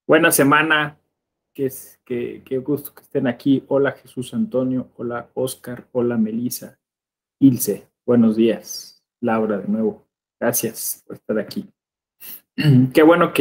Buena semana, qué gusto que estén aquí. Hola Jesús Antonio, hola Oscar, hola Melisa, Ilse, buenos días. Laura de nuevo, gracias por estar aquí. Qué bueno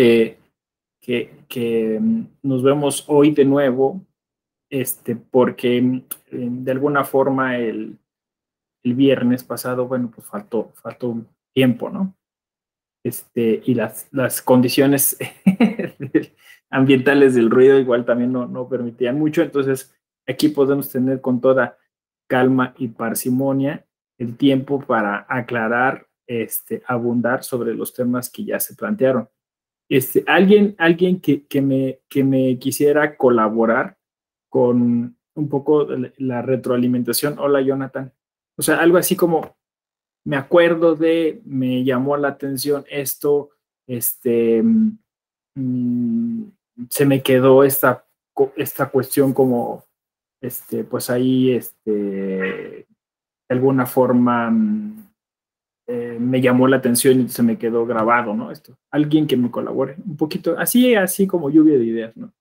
que nos vemos hoy de nuevo, porque de alguna forma el viernes pasado, bueno, pues faltó un tiempo, ¿no? Y las condiciones ambientales del ruido igual también no permitían mucho, entonces aquí podemos tener con toda calma y parsimonia el tiempo para aclarar, abundar sobre los temas que ya se plantearon. Alguien que me quisiera colaborar con un poco de la retroalimentación. Hola, Jonathan. O sea, algo así como me llamó la atención esto, este, mm, se me quedó esta cuestión como, pues ahí, de alguna forma me llamó la atención y se me quedó grabado, ¿no? Alguien que me colabore un poquito, así como lluvia de ideas, ¿no?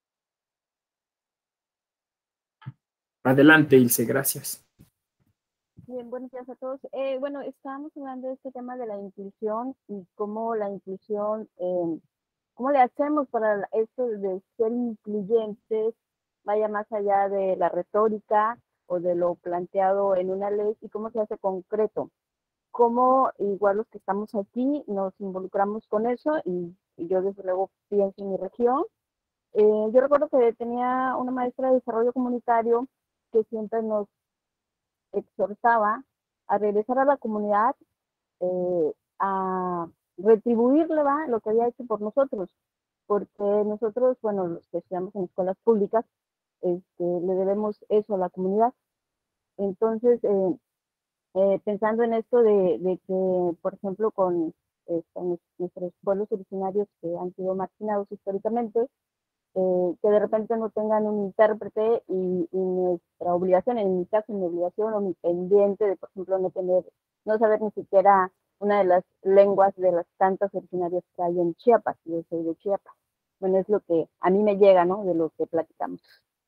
Adelante, Ilse, gracias. Bien, buenos días a todos. Bueno, estábamos hablando de este tema de la inclusión y cómo la inclusión, cómo le hacemos para esto de ser incluyentes, vaya más allá de la retórica o de lo planteado en una ley y cómo se hace concreto. Cómo igual los que estamos aquí nos involucramos con eso y yo desde luego pienso en mi región. Yo recuerdo que tenía una maestra de desarrollo comunitario que siempre nos exhortaba a regresar a la comunidad, a retribuirle lo que había hecho por nosotros, porque nosotros, bueno, los que estudiamos en escuelas públicas, le debemos eso a la comunidad. Entonces, pensando en esto de que, por ejemplo, con nuestros pueblos originarios que han sido marginados históricamente, que de repente no tengan un intérprete y nuestra obligación, en mi caso, mi obligación o mi pendiente de, por ejemplo, no saber ni siquiera una de las lenguas de las tantas originarias que hay en Chiapas, yo soy de Chiapas. Bueno, es lo que a mí me llega, ¿no? De lo que platicamos.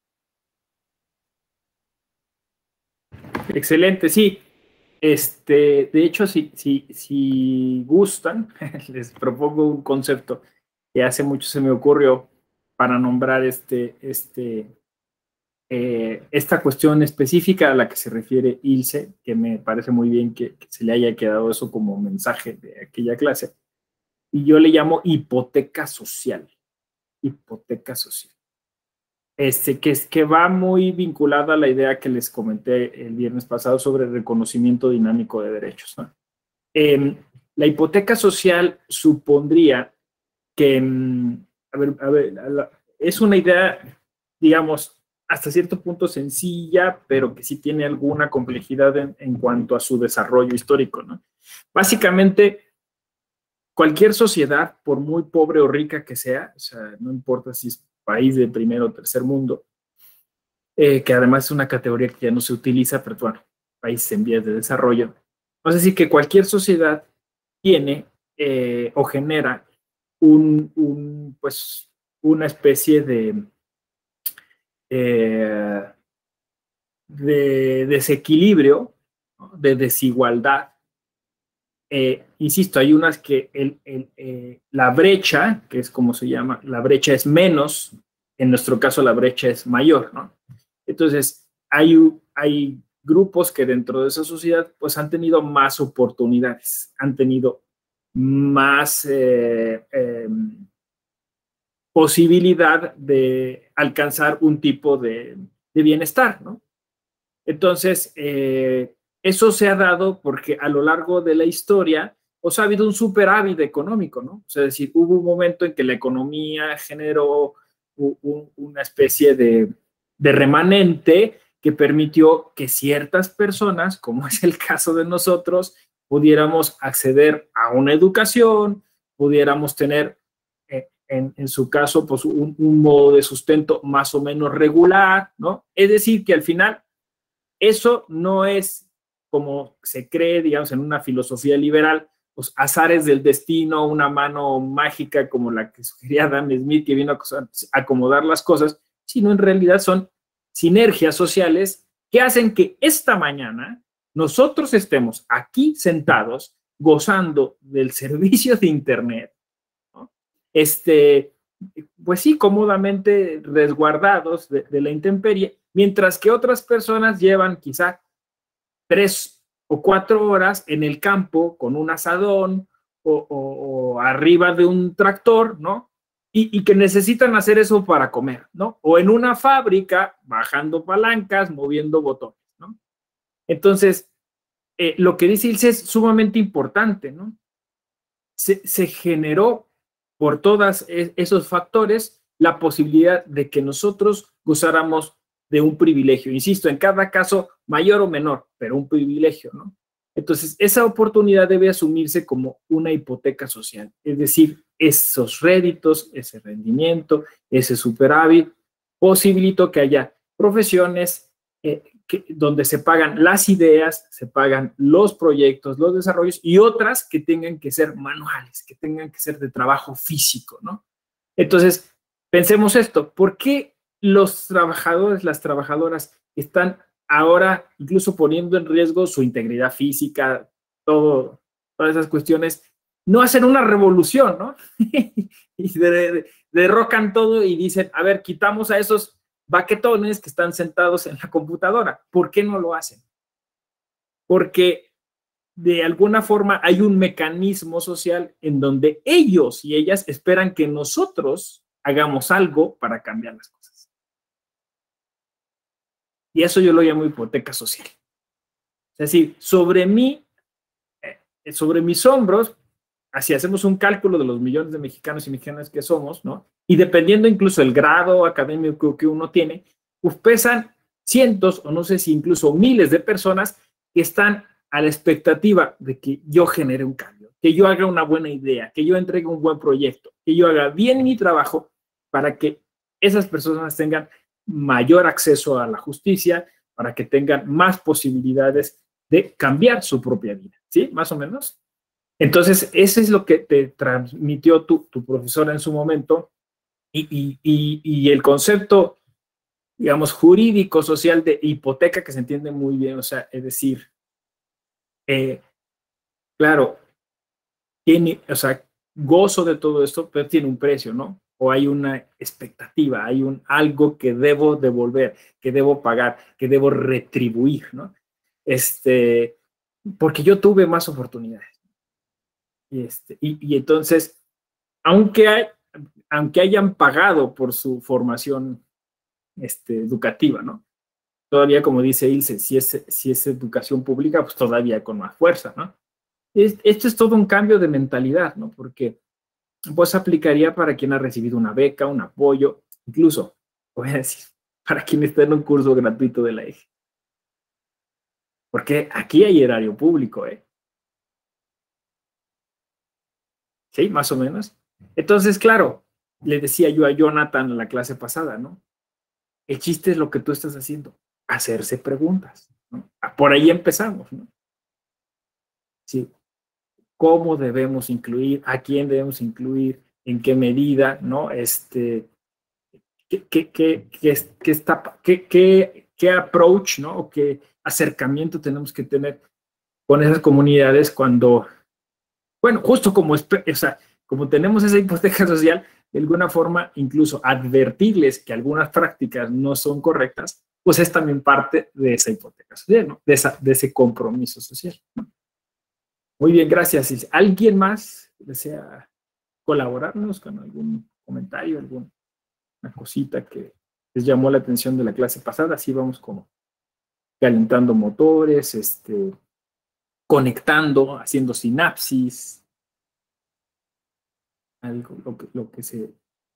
Excelente, sí. De hecho, si gustan, les propongo un concepto que hace mucho se me ocurrió para nombrar esta cuestión específica a la que se refiere Ilse, que me parece muy bien que se le haya quedado eso como mensaje de aquella clase. Y yo le llamo hipoteca social. Hipoteca social. Que va muy vinculada a la idea que les comenté el viernes pasado sobre el reconocimiento dinámico de derechos, ¿no? La hipoteca social supondría que, es una idea, digamos, hasta cierto punto sencilla, pero que sí tiene alguna complejidad en cuanto a su desarrollo histórico, ¿no? Básicamente, cualquier sociedad, por muy pobre o rica que sea, o sea, no importa si es país de primer o tercer mundo, que además es una categoría que ya no se utiliza, pero bueno, países en vías de desarrollo. Es decir, que cualquier sociedad tiene o genera pues, una especie eh, de desequilibrio, ¿no? De desigualdad. Insisto, hay unas que la brecha, que es como se llama, la brecha es menos, en nuestro caso la brecha es mayor, ¿no? Entonces, hay grupos que dentro de esa sociedad pues han tenido más oportunidades, han tenido más posibilidad de alcanzar un tipo de bienestar, ¿no? Entonces, eso se ha dado porque a lo largo de la historia pues, ha habido un superávit económico, ¿no? O sea, es decir, hubo un momento en que la economía generó una especie de remanente que permitió que ciertas personas, como es el caso de nosotros, pudiéramos acceder a una educación, pudiéramos tener, en su caso, pues un modo de sustento más o menos regular, ¿no? Es decir, que al final eso no es como se cree, digamos, en una filosofía liberal, los azares del destino, una mano mágica como la que sugería Adam Smith, que vino a acomodar las cosas, sino en realidad son sinergias sociales que hacen que esta mañana nosotros estemos aquí sentados gozando del servicio de Internet, ¿no? Pues sí, cómodamente resguardados de la intemperie, mientras que otras personas llevan quizá 3 o 4 horas en el campo con un asadón o arriba de un tractor, ¿no? Y que necesitan hacer eso para comer, ¿no? O en una fábrica bajando palancas, moviendo botones, ¿no? Entonces, lo que dice Ilse es sumamente importante, ¿no? Se generó por todos esos factores la posibilidad de que nosotros gozáramos de un privilegio. Insisto, en cada caso mayor o menor, pero un privilegio, ¿no? Entonces, esa oportunidad debe asumirse como una hipoteca social, es decir, esos réditos, ese rendimiento, ese superávit, posibilitó que haya profesiones donde se pagan las ideas, se pagan los proyectos, los desarrollos y otras que tengan que ser manuales, que tengan que ser de trabajo físico, ¿no? Entonces, pensemos esto, ¿por qué los trabajadores, las trabajadoras están ahora incluso poniendo en riesgo su integridad física, todas esas cuestiones? No hacen una revolución, ¿no? Y derrocan todo y dicen, a ver, quitamos a esos baquetones que están sentados en la computadora. ¿Por qué no lo hacen? Porque de alguna forma hay un mecanismo social en donde ellos y ellas esperan que nosotros hagamos algo para cambiar las cosas. Y eso yo lo llamo hipoteca social. Es decir, sobre mis hombros, así hacemos un cálculo de los millones de mexicanos y mexicanas que somos, ¿no? Y dependiendo incluso el grado académico que uno tiene, pues pesan cientos o no sé si incluso miles de personas que están a la expectativa de que yo genere un cambio, que yo haga una buena idea, que yo entregue un buen proyecto, que yo haga bien mi trabajo para que esas personas tengan mayor acceso a la justicia, para que tengan más posibilidades de cambiar su propia vida, ¿sí? Más o menos. Entonces, eso es lo que te transmitió tu profesora en su momento y el concepto, digamos, jurídico, social de hipoteca que se entiende muy bien, o sea, es decir, claro, o sea, gozo de todo esto, pero tiene un precio, ¿no? O hay una expectativa, hay algo que debo devolver, que debo pagar, que debo retribuir, ¿no? Porque yo tuve más oportunidades. Y entonces, aunque hayan pagado por su formación educativa, ¿no? Todavía, como dice Ilse, si es educación pública, pues todavía con más fuerza, ¿no? Esto es todo un cambio de mentalidad, ¿no? Porque pues aplicaría para quien ha recibido una beca, un apoyo, incluso, voy a decir, para quien está en un curso gratuito de la EGE. Porque aquí hay erario público, ¿eh? Sí, más o menos. Entonces, claro, le decía yo a Jonathan en la clase pasada, ¿no? El chiste es lo que tú estás haciendo, hacerse preguntas, ¿no? Por ahí empezamos, ¿no? Sí, ¿cómo debemos incluir? ¿A quién debemos incluir? ¿En qué medida? ¿No? ¿Qué approach, ¿no? O qué acercamiento tenemos que tener con esas comunidades cuando, bueno, justo como, o sea, como tenemos esa hipoteca social, de alguna forma, incluso advertirles que algunas prácticas no son correctas, pues es también parte de esa hipoteca social, ¿no? De ese compromiso social, ¿no? Muy bien, gracias. ¿Alguien más desea colaborarnos con algún comentario, alguna cosita que les llamó la atención de la clase pasada? Así vamos como calentando motores, conectando, haciendo sinapsis, algo, lo que se...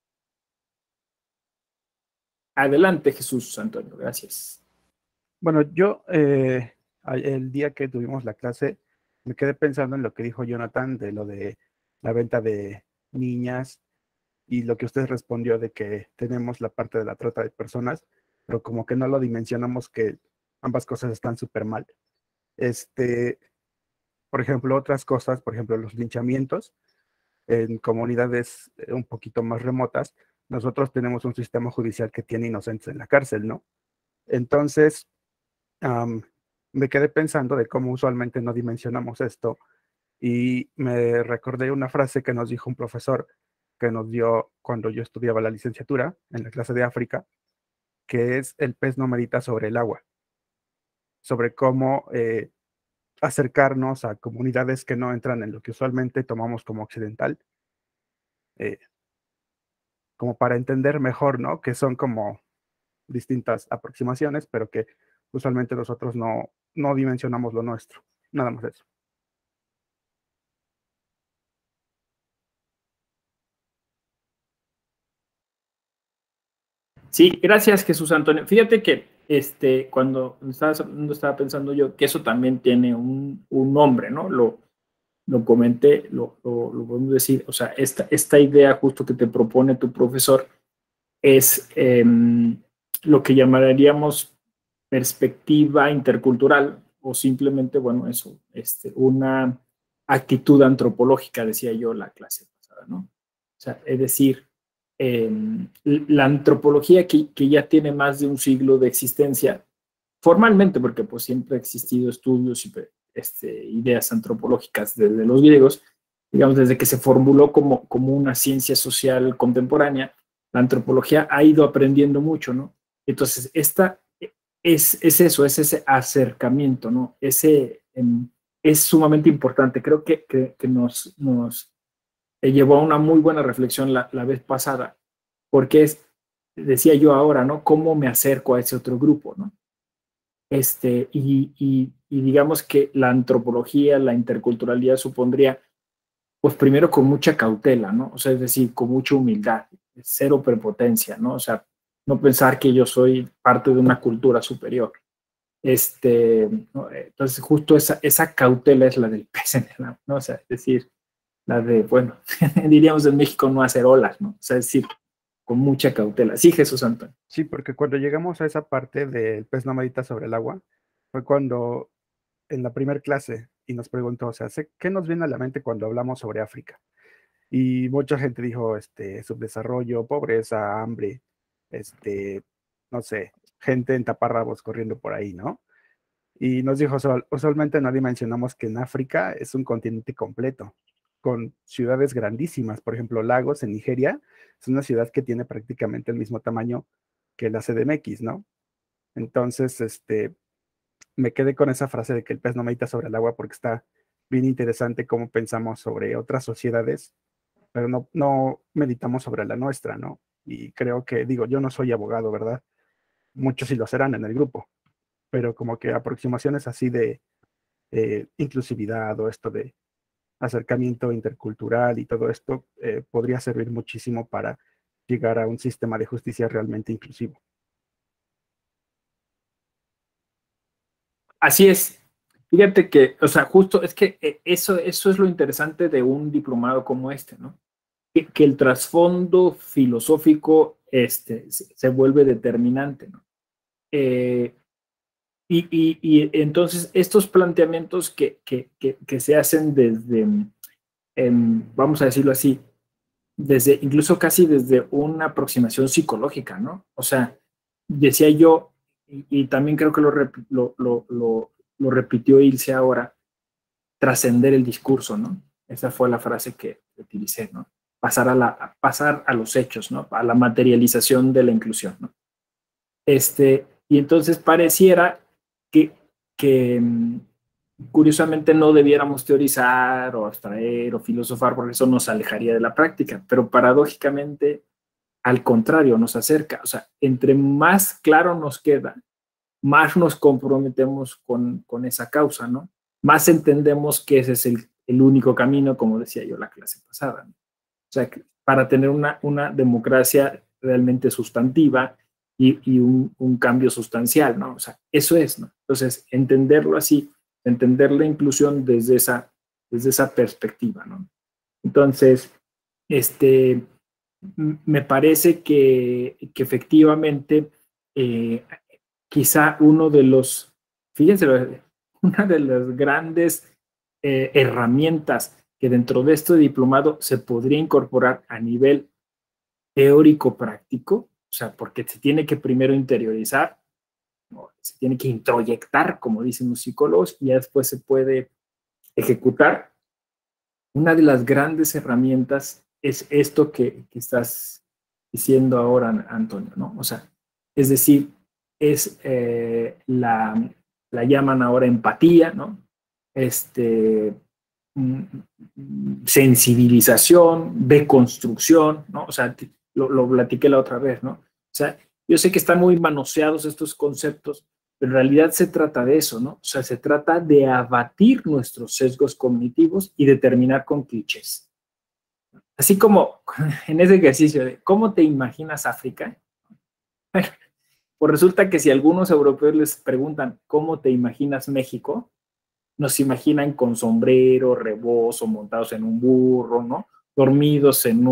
Adelante, Jesús Antonio, gracias. Bueno, yo el día que tuvimos la clase me quedé pensando en lo que dijo Jonathan de lo de la venta de niñas y lo que usted respondió de que tenemos la parte de la trata de personas, pero como que no lo dimensionamos que ambas cosas están súper mal. por ejemplo, otras cosas, por ejemplo, los linchamientos en comunidades un poquito más remotas, nosotros tenemos un sistema judicial que tiene inocentes en la cárcel, ¿no? Entonces, me quedé pensando de cómo usualmente no dimensionamos esto y me recordé una frase que nos dijo un profesor que nos dio cuando yo estudiaba la licenciatura en la clase de África, que es el pez no medita sobre el agua, sobre cómo acercarnos a comunidades que no entran en lo que usualmente tomamos como occidental, eh, como para entender mejor, ¿no? Que son como distintas aproximaciones, pero que usualmente nosotros no dimensionamos lo nuestro. Nada más eso. Sí, gracias Jesús Antonio. Fíjate que cuando estabas hablando, estaba pensando yo que eso también tiene un nombre, ¿no? Lo comenté, lo podemos decir, o sea, esta idea justo que te propone tu profesor es lo que llamaríamos perspectiva intercultural o simplemente, bueno, eso, una actitud antropológica, decía yo la clase pasada, ¿no? O sea, es decir, la antropología que ya tiene más de un siglo de existencia, formalmente, porque pues siempre ha existido estudios y ideas antropológicas desde los griegos, digamos, desde que se formuló como una ciencia social contemporánea, la antropología ha ido aprendiendo mucho, ¿no? Entonces, esta es eso, es ese acercamiento, ¿no? Es sumamente importante. Creo que nos llevó a una muy buena reflexión la vez pasada, porque decía yo ahora, ¿no? ¿Cómo me acerco a ese otro grupo, ¿no? Y digamos que la antropología, la interculturalidad supondría, pues primero con mucha cautela, ¿no? O sea, es decir, con mucha humildad, cero prepotencia, ¿no? O sea, no pensar que yo soy parte de una cultura superior. ¿No? Entonces, justo esa cautela es la del pez en el agua, ¿no? O sea, es decir, la de, bueno, diríamos en México no hacer olas, ¿no? O sea, es decir, con mucha cautela. Sí, Jesús Antonio. Sí, porque cuando llegamos a esa parte del pez no medita sobre el agua, fue cuando en la primera clase y nos preguntó, o sea, ¿qué nos viene a la mente cuando hablamos sobre África? Y mucha gente dijo, subdesarrollo, pobreza, hambre, no sé, gente en taparrabos corriendo por ahí, ¿no? Y nos dijo, usualmente no dimensionamos que en África es un continente completo, con ciudades grandísimas. Por ejemplo, Lagos en Nigeria es una ciudad que tiene prácticamente el mismo tamaño que la CDMX, ¿no? Entonces, me quedé con esa frase de que el pez no medita sobre el agua porque está bien interesante cómo pensamos sobre otras sociedades, pero no meditamos sobre la nuestra, ¿no? Y creo que, digo, yo no soy abogado, ¿verdad? Muchos sí lo serán en el grupo, pero como que aproximaciones así de inclusividad o esto de acercamiento intercultural y todo esto podría servir muchísimo para llegar a un sistema de justicia realmente inclusivo. Así es. Fíjate que, o sea, justo es que eso es lo interesante de un diplomado como este, ¿no? Que el trasfondo filosófico se vuelve determinante, ¿no? Y entonces estos planteamientos que se hacen desde, vamos a decirlo así, incluso casi desde una aproximación psicológica, ¿no? O sea, decía yo, y también creo que lo repitió Ilse ahora, trascender el discurso, ¿no? Esa fue la frase que utilicé, ¿no? Pasar a los hechos, ¿no? A la materialización de la inclusión, ¿no? Y entonces pareciera que curiosamente no debiéramos teorizar o abstraer o filosofar porque eso nos alejaría de la práctica, pero paradójicamente al contrario, nos acerca. O sea, entre más claro nos queda, más nos comprometemos con esa causa, ¿no? Más entendemos que ese es el único camino, como decía yo la clase pasada, ¿no? O sea, para tener una democracia realmente sustantiva y un cambio sustancial, ¿no? O sea, eso es, ¿no? Entonces, entenderlo así, entender la inclusión desde esa perspectiva, ¿no? Entonces, me parece que efectivamente quizá fíjense, una de las grandes herramientas que dentro de este diplomado se podría incorporar a nivel teórico-práctico, o sea, porque se tiene que primero interiorizar, ¿no? Se tiene que introyectar, como dicen los psicólogos, y ya después se puede ejecutar. Una de las grandes herramientas es esto que estás diciendo ahora, Antonio, ¿no? O sea, es decir, es la llaman ahora empatía, ¿no? Sensibilización, deconstrucción, ¿no? O sea, lo platiqué la otra vez, ¿no? O sea, yo sé que están muy manoseados estos conceptos, pero en realidad se trata de eso, ¿no? O sea, se trata de abatir nuestros sesgos cognitivos y de terminar con clichés. Así como en ese ejercicio de ¿cómo te imaginas África? Bueno, pues resulta que si algunos europeos les preguntan ¿cómo te imaginas México? Nos imaginan con sombrero, rebozo, montados en un burro, ¿no? Dormidos en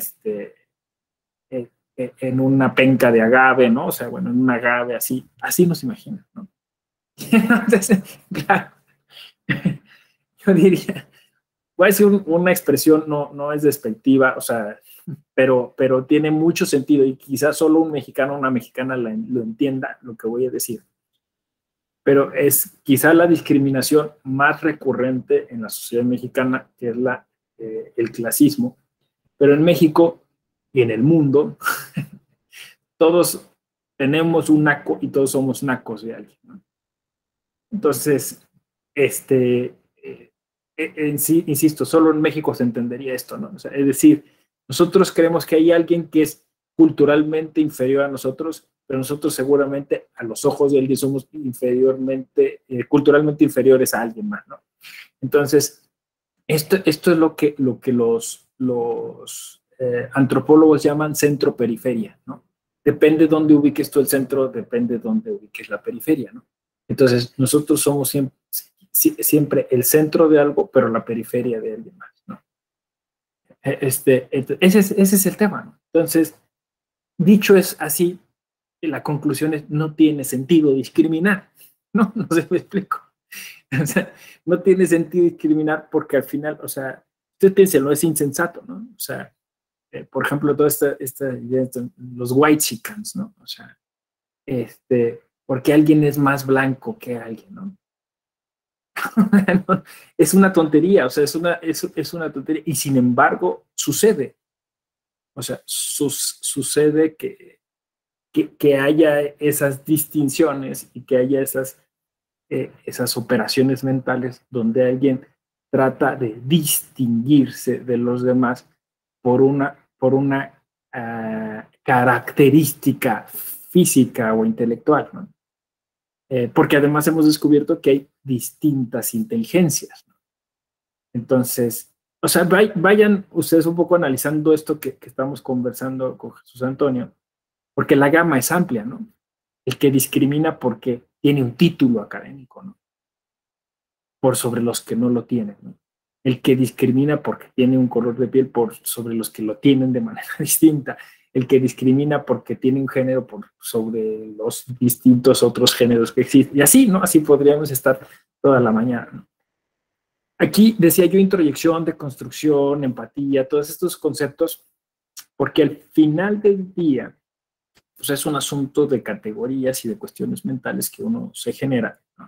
en una penca de agave, ¿no? O sea, bueno, en un agave así nos imaginan, ¿no? Entonces, claro, yo diría, voy a decir una expresión, no es despectiva, o sea, pero tiene mucho sentido y quizás solo un mexicano o una mexicana lo entienda lo que voy a decir. Pero es quizá la discriminación más recurrente en la sociedad mexicana, que es el clasismo. Pero en México y en el mundo, todos tenemos un naco y todos somos nacos de alguien, ¿no? Entonces, en sí, insisto, solo en México se entendería esto, ¿no? O sea, es decir, nosotros creemos que hay alguien que es culturalmente inferior a nosotros, pero nosotros seguramente a los ojos de alguien somos culturalmente inferiores a alguien más, ¿no? Entonces, esto es lo que los antropólogos llaman centro-periferia, ¿no? Depende de dónde ubiques tú el centro, depende de dónde ubiques la periferia, ¿no? Entonces, nosotros somos siempre el centro de algo, pero la periferia de alguien más, ¿no? Ese es el tema, ¿no? Entonces, dicho es así, la conclusión es, no tiene sentido discriminar, ¿no? No sé si me explico. O sea, no tiene sentido discriminar porque al final, o sea, usted piensa, no es insensato, ¿no? O sea, por ejemplo, toda esta idea de los white chicans, ¿no? O sea, porque alguien es más blanco que alguien, ¿no? Es una tontería, o sea, es una tontería, y sin embargo sucede, o sea, sucede que haya esas distinciones y que haya esas operaciones mentales donde alguien trata de distinguirse de los demás por una característica física o intelectual, ¿no? Porque además hemos descubierto que hay distintas inteligencias, ¿no? Entonces, o sea, vayan ustedes un poco analizando esto que estamos conversando con Jesús Antonio, porque la gama es amplia, ¿no? El que discrimina porque tiene un título académico, ¿no? Por sobre los que no lo tienen, ¿no? El que discrimina porque tiene un color de piel por sobre los que lo tienen de manera distinta. El que discrimina porque tiene un género por sobre los distintos otros géneros que existen. Y así, ¿no? Así podríamos estar toda la mañana, ¿no? Aquí decía yo introyección, deconstrucción, empatía, todos estos conceptos, porque al final del día, pues es un asunto de categorías y de cuestiones mentales que uno se genera, ¿no?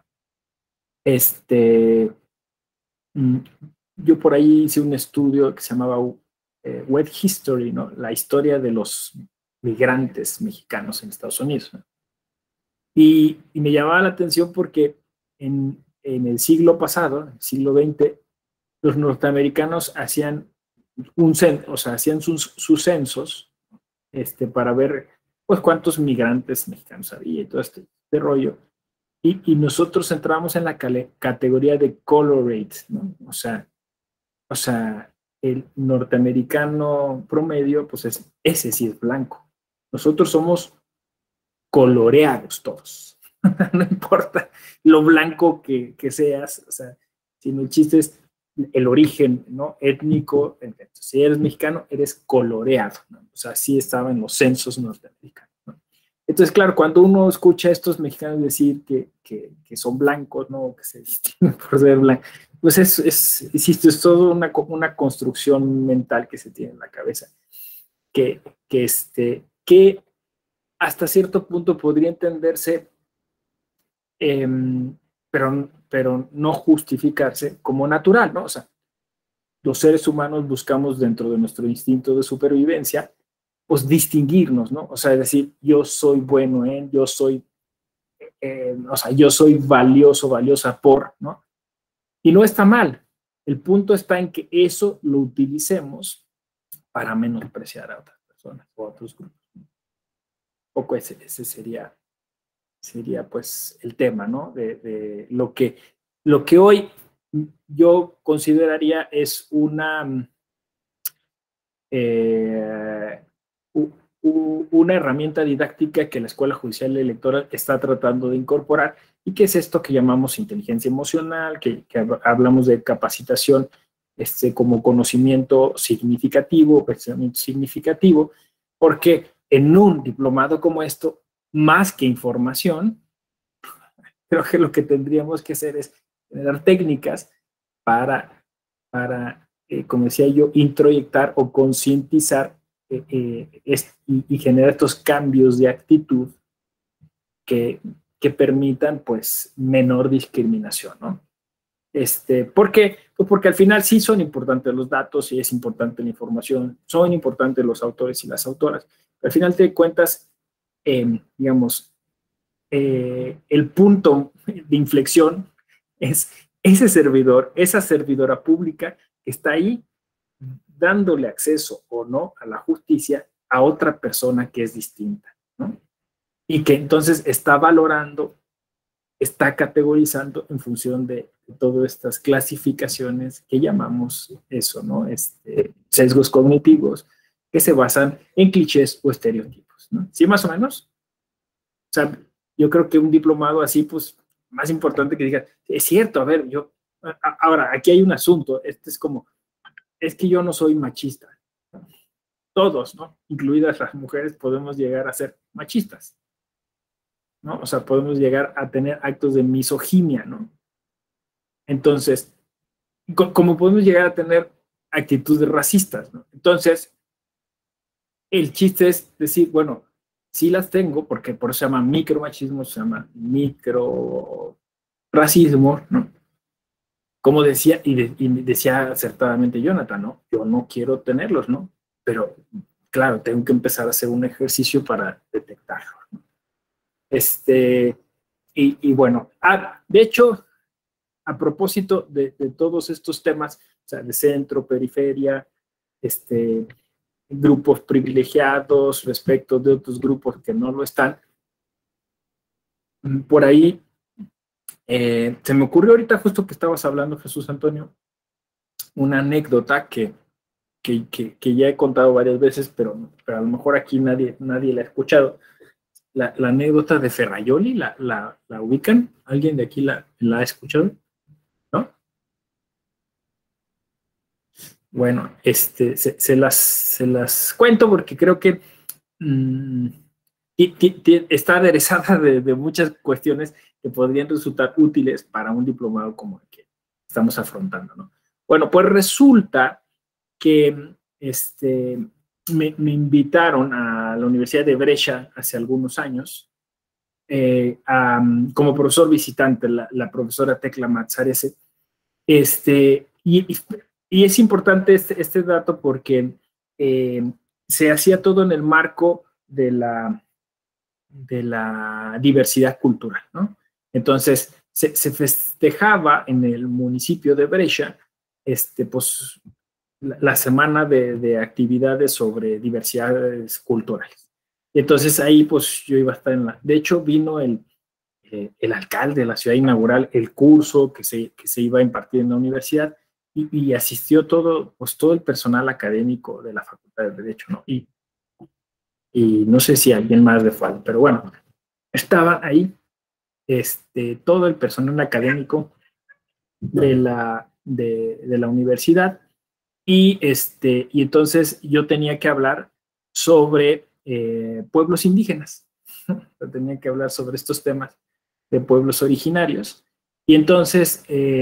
Yo por ahí hice un estudio que se llamaba Web History, ¿no? La historia de los migrantes mexicanos en Estados Unidos, ¿no? Y me llamaba la atención porque en el siglo pasado, el siglo XX, los norteamericanos hacían hacían sus censos para ver pues cuántos migrantes mexicanos había y todo este rollo. Y nosotros entramos en la categoría de colorate, ¿no? O sea, el norteamericano promedio, pues ese sí es blanco. Nosotros somos coloreados todos. No importa lo blanco que seas, o sea, sino el chiste es el origen, ¿no? Étnico. Si eres mexicano, eres coloreado, ¿no? O sea, sí estaba en los censos norteamericanos, ¿no? Entonces, claro, cuando uno escucha a estos mexicanos decir que son blancos, ¿no? Que se distinguen por ser blancos, pues insisto, es toda una construcción mental que se tiene en la cabeza, que hasta cierto punto podría entenderse, pero no justificarse como natural, ¿no? O sea, los seres humanos buscamos dentro de nuestro instinto de supervivencia, pues distinguirnos, ¿no? O sea, decir, yo soy bueno yo soy, o sea, yo soy valioso, valiosa por, ¿no? Y no está mal. El punto está en que eso lo utilicemos para menospreciar a otras personas o a otros grupos. Un poco ese sería pues el tema, ¿no? De lo que hoy yo consideraría es una herramienta didáctica que la Escuela Judicial Electoral está tratando de incorporar, y que es esto que llamamos inteligencia emocional, que hablamos de capacitación como conocimiento significativo, pensamiento significativo, porque en un diplomado como esto, más que información, creo que lo que tendríamos que hacer es generar técnicas para como decía yo, introyectar o concientizar y generar estos cambios de actitud que permitan, pues, menor discriminación, ¿no? ¿Por qué? Pues porque al final sí son importantes los datos, sí es importante la información, son importantes los autores y las autoras. Al final de cuentas, digamos, el punto de inflexión es ese servidor, esa servidora pública que está ahí dándole acceso o no a la justicia a otra persona que es distinta, ¿no? Y que entonces está valorando, está categorizando en función de todas estas clasificaciones que llamamos eso, ¿no? Sesgos cognitivos que se basan en clichés o estereotipos, ¿no? ¿Sí, más o menos? O sea, yo creo que un diplomado así, pues, más importante que diga, es cierto, a ver, ahora, aquí hay un asunto, es como, es que yo no soy machista. Todos, ¿no? Incluidas las mujeres, podemos llegar a ser machistas, ¿no? O sea, podemos llegar a tener actos de misoginia, ¿no? Entonces, como podemos llegar a tener actitudes racistas, ¿no? Entonces, el chiste es decir, bueno, sí las tengo, porque por eso se llama micromachismo, se llama microracismo, ¿no? Como decía, y decía acertadamente Jonathan, ¿no? Yo no quiero tenerlos, ¿no? Pero, claro, tengo que empezar a hacer un ejercicio para detectarlos, ¿no? Y bueno, de hecho, a propósito de todos estos temas, o sea, de centro, periferia, grupos privilegiados respecto de otros grupos que no lo están, por ahí se me ocurrió ahorita justo que estabas hablando, Jesús Antonio, una anécdota que ya he contado varias veces, pero a lo mejor aquí nadie la ha escuchado. La anécdota de Ferraioli, ¿la ubican? ¿Alguien de aquí la ha escuchado? ¿No? Bueno, se las cuento porque creo que está aderezada de muchas cuestiones que podrían resultar útiles para un diplomado como el que estamos afrontando, ¿no? Bueno, pues resulta que me invitaron a la Universidad de Brescia hace algunos años como profesor visitante, la profesora Tecla Mazzarese. Y es importante este dato porque se hacía todo en el marco de la diversidad cultural, ¿no? Entonces, se festejaba en el municipio de Brescia pues, la semana de actividades sobre diversidades culturales. Entonces, ahí, pues, yo iba a estar de hecho, vino el alcalde de la ciudad inaugural, el curso que se iba a impartir en la universidad, y asistió todo el personal académico de la Facultad de Derecho, ¿no? Y no sé si alguien más le falta, pero bueno, estaba ahí todo el personal académico de la universidad, y entonces yo tenía que hablar sobre pueblos indígenas. tenía que hablar sobre estos temas de pueblos originarios. Y entonces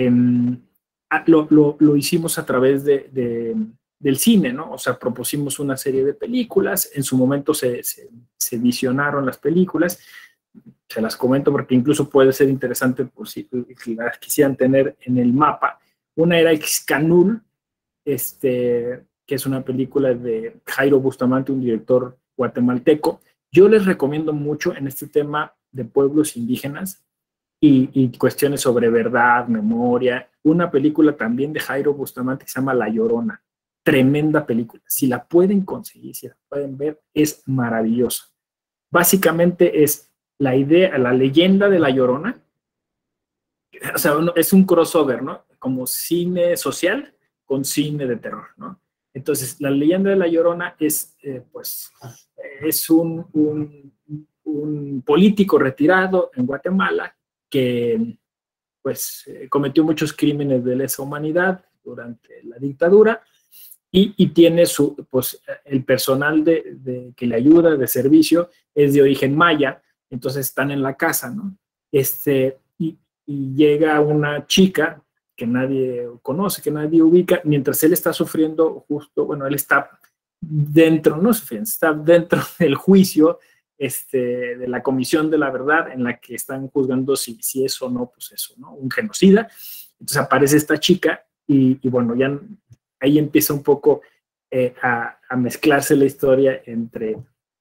lo hicimos a través del cine, ¿no? O sea, propusimos una serie de películas, en su momento se visionaron las películas, se las comento porque incluso puede ser interesante por si las quisieran tener en el mapa. Una era Xcanul, que es una película de Jairo Bustamante, un director guatemalteco. Yo les recomiendo mucho en este tema de pueblos indígenas y cuestiones sobre verdad, memoria, una película también de Jairo Bustamante que se llama La Llorona. Tremenda película. Si la pueden conseguir, si la pueden ver, es maravillosa. Básicamente es la idea, la leyenda de La Llorona. O sea, es un crossover, ¿no? Como cine social con cine de terror, ¿no? Entonces, la leyenda de La Llorona es, pues, es un político retirado en Guatemala que, pues, cometió muchos crímenes de lesa humanidad durante la dictadura y tiene pues, el personal que le ayuda, de servicio, es de origen maya, entonces están en la casa, ¿no? Y llega una chica que nadie conoce, que nadie ubica, mientras él está sufriendo justo, bueno, él está dentro, no sufriendo, está dentro del juicio de la Comisión de la Verdad, en la que están juzgando si es o no, pues eso, ¿no? Un genocida. Entonces aparece esta chica y bueno, ya ahí empieza un poco a mezclarse la historia entre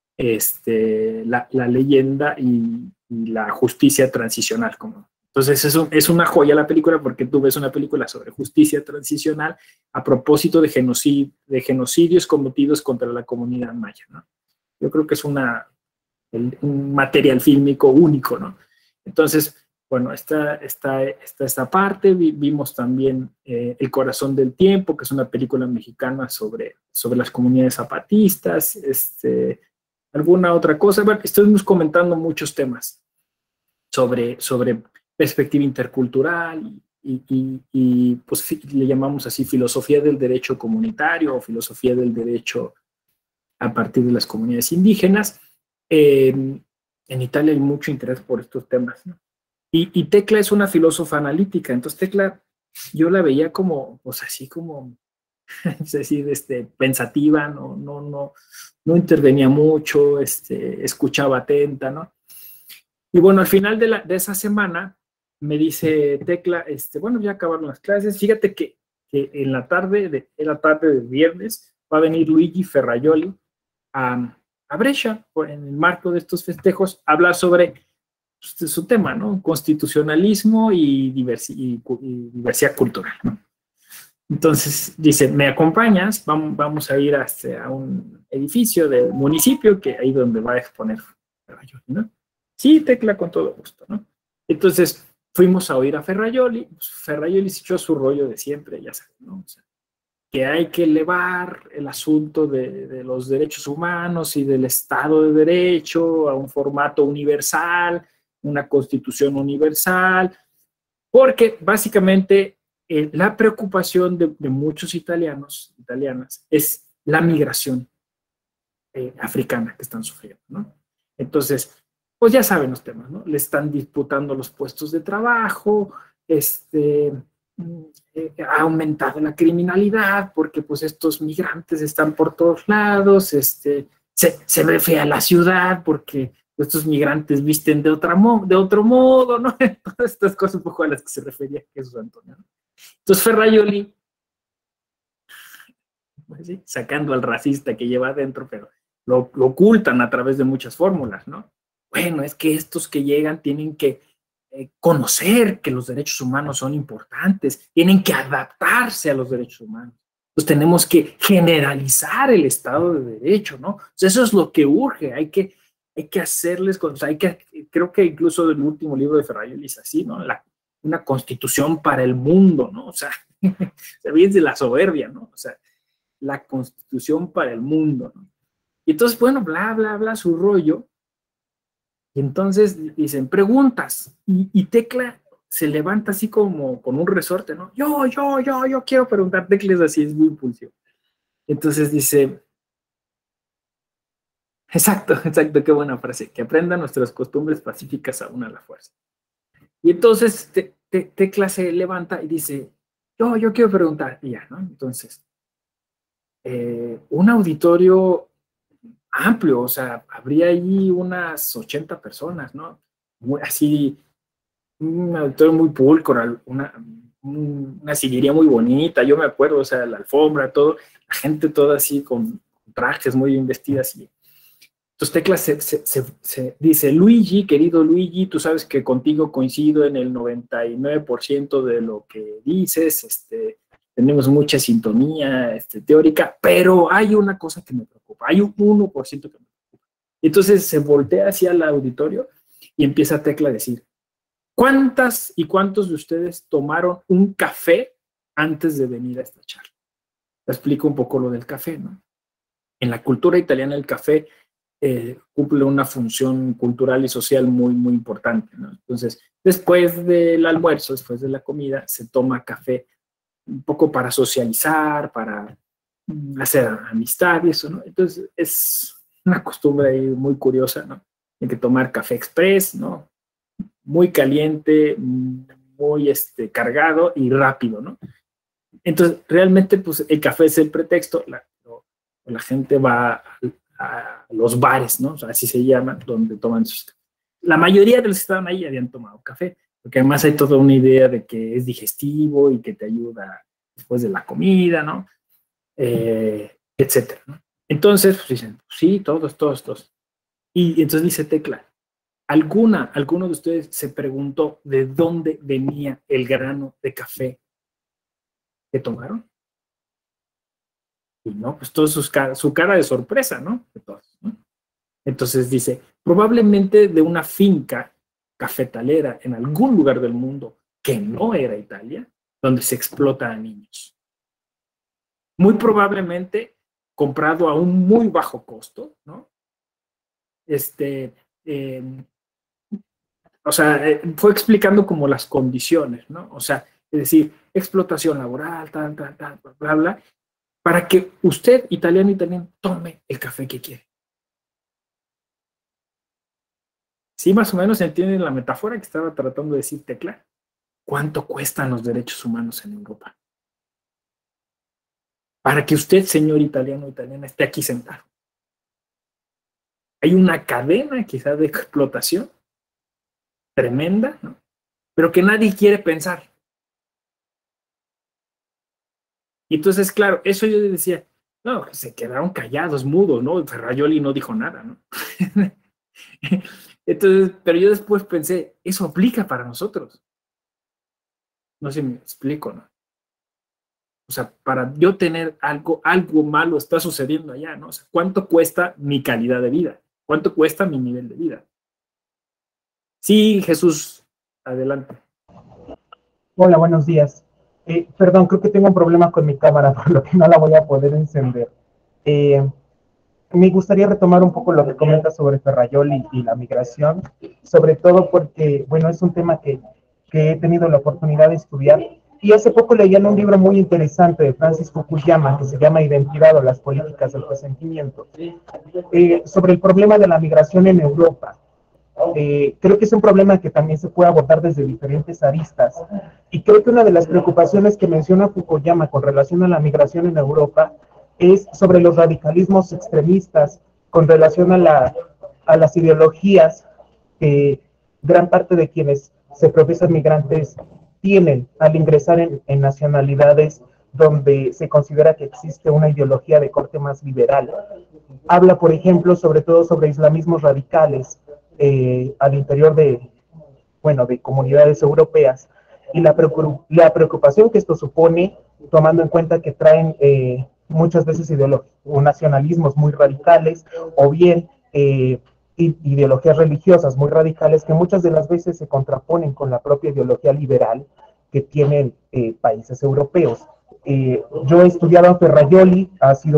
la leyenda y la justicia transicional. Entonces es una joya la película porque tú ves una película sobre justicia transicional a propósito de genocidios cometidos contra la comunidad maya, ¿no? Yo creo que es un material fílmico único, ¿no? Entonces, bueno, está esta parte. Vimos también El Corazón del Tiempo, que es una película mexicana sobre las comunidades zapatistas, alguna otra cosa. Bueno, estuvimos comentando muchos temas sobre perspectiva intercultural y pues le llamamos así filosofía del derecho comunitario o filosofía del derecho a partir de las comunidades indígenas. En Italia hay mucho interés por estos temas, ¿no? Y Tecla es una filósofa analítica, entonces Tecla yo la veía como, pues así como, es decir, pensativa, no intervenía mucho, escuchaba atenta, ¿no? Y bueno, al final de esa semana me dice Tecla, bueno, ya acabaron las clases, fíjate que en la tarde del viernes va a venir Luigi Ferrajoli a Brescia, en el marco de estos festejos, a hablar sobre su tema, ¿no? Constitucionalismo y diversidad cultural, ¿no? Entonces dice, ¿me acompañas? Vamos a ir a un edificio del municipio, que ahí donde va a exponer Ferrajoli, ¿no? Sí, Tecla, con todo gusto, ¿no? Entonces fuimos a oír a Ferrajoli. Ferrajoli se echó su rollo de siempre, ya saben, ¿no? O sea, que hay que elevar el asunto de los derechos humanos y del Estado de Derecho a un formato universal, una constitución universal, porque básicamente la preocupación de muchos italianas es la migración africana que esthan sufriendo, ¿no? Entonces, pues ya saben los temas, ¿no? Le están disputando los puestos de trabajo, ha aumentado la criminalidad porque pues estos migrantes están por todos lados, se ve fea la ciudad porque estos migrantes visten de otro modo, ¿no? Todas estas cosas un poco a las que se refería Jesús Antonio, ¿no? Entonces Ferrajoli, pues sí, sacando al racista que lleva adentro, pero lo ocultan a través de muchas fórmulas, ¿no? Bueno, es que estos que llegan tienen que conocer que los derechos humanos son importantes, tienen que adaptarse a los derechos humanos. Entonces tenemos que generalizar el Estado de Derecho, ¿no? O sea, eso es lo que urge, hay que hacerles, o sea, creo que incluso el último libro de Ferrajoli es así, ¿no? Una constitución para el mundo, ¿no? O sea, se viene de la soberbia, ¿no? O sea, la constitución para el mundo, ¿no? Y entonces, bueno, bla, bla, bla, su rollo. Y entonces dicen, preguntas. Y Tecla se levanta así como con un resorte, ¿no? Yo quiero preguntar. Tecla es así, es muy impulsivo. Entonces dice, Exacto, exacto, qué buena frase. Que aprendan nuestras costumbres pacíficas aún a la fuerza. Y entonces Tecla se levanta y dice, yo quiero preguntar. Y ya, ¿no? Entonces, un auditorio amplio, o sea, habría ahí unas 80 personas, ¿no? Así, un auditorio muy pulcro, una sillería muy bonita, yo me acuerdo, o sea, la alfombra, todo, la gente toda así con trajes muy bien vestidas. Y entonces Tecla se dice, Luigi, querido Luigi, tú sabes que contigo coincido en el 99% de lo que dices, tenemos mucha sintonía teórica, pero hay una cosa que me preocupa, hay un 1% que me preocupa. Entonces se voltea hacia el auditorio y empieza Tecla a decir, ¿cuántas y cuántos de ustedes tomaron un café antes de venir a esta charla? Te explico un poco lo del café, ¿no? En la cultura italiana el café cumple una función cultural y social muy, muy importante, ¿no? Entonces, después del almuerzo, después de la comida, se toma café un poco para socializar, para hacer amistad y eso, ¿no? Entonces, es una costumbre ahí muy curiosa, ¿no? Hay que tomar café express, ¿no? Muy caliente, muy cargado y rápido, ¿no? Entonces, realmente, pues, el café es el pretexto, la gente va a los bares, ¿no? O sea, así se llaman, donde toman sus cafés. La mayoría de los que estaban ahí habían tomado café, porque además hay toda una idea de que es digestivo y que te ayuda después de la comida, ¿no? Etcétera, ¿no? Entonces, pues dicen, sí, todos. Y entonces dice Tecla, ¿alguno de ustedes se preguntó de dónde venía el grano de café que tomaron? Y no, pues todos su cara de sorpresa, ¿no? De todos, ¿no? Entonces dice, probablemente de una finca cafetalera en algún lugar del mundo que no era Italia, donde se explota a niños. Muy probablemente comprado a un muy bajo costo, ¿no? O sea, fue explicando como las condiciones, ¿no? O sea, es decir, explotación laboral, tal, bla, bla, para que usted, italiano y también, tome el café que quiere. ¿Sí más o menos entienden la metáfora que estaba tratando de decir Tecla? ¿Cuánto cuestan los derechos humanos en Europa? Para que usted, señor italiano o italiana, esté aquí sentado. Hay una cadena quizás de explotación tremenda, ¿no? Pero que nadie quiere pensar. Y entonces, claro, eso yo decía, no, se quedaron callados, mudos, ¿no? Ferrajoli no dijo nada, ¿no? Entonces, pero yo después pensé, eso aplica para nosotros. No sé si me explico, ¿no? O sea, para yo tener algo malo está sucediendo allá, ¿no? O sea, ¿cuánto cuesta mi calidad de vida? ¿Cuánto cuesta mi nivel de vida? Sí, Jesús, adelante. Hola, buenos días. Perdón, creo que tengo un problema con mi cámara, por lo que no la voy a poder encender. Me gustaría retomar un poco lo que comenta sobre Ferrajoli y la migración, sobre todo porque, bueno, es un tema que he tenido la oportunidad de estudiar. Y hace poco leí en un libro muy interesante de Francis Fukuyama, que se llama Identidad o las políticas del resentimiento, sobre el problema de la migración en Europa. Creo que es un problema que también se puede abordar desde diferentes aristas. Y creo que una de las preocupaciones que menciona Fukuyama con relación a la migración en Europa es sobre los radicalismos extremistas con relación a las ideologías que gran parte de quienes se profesan migrantes tienen al ingresar en nacionalidades donde se considera que existe una ideología de corte más liberal. Habla, por ejemplo, sobre todo sobre islamismos radicales al interior de comunidades europeas y la preocupación que esto supone, tomando en cuenta que traen muchas veces o nacionalismos muy radicales o bien ideologías religiosas muy radicales que muchas de las veces se contraponen con la propia ideología liberal que tienen países europeos. Yo he estudiado a Ferrajoli, ha sido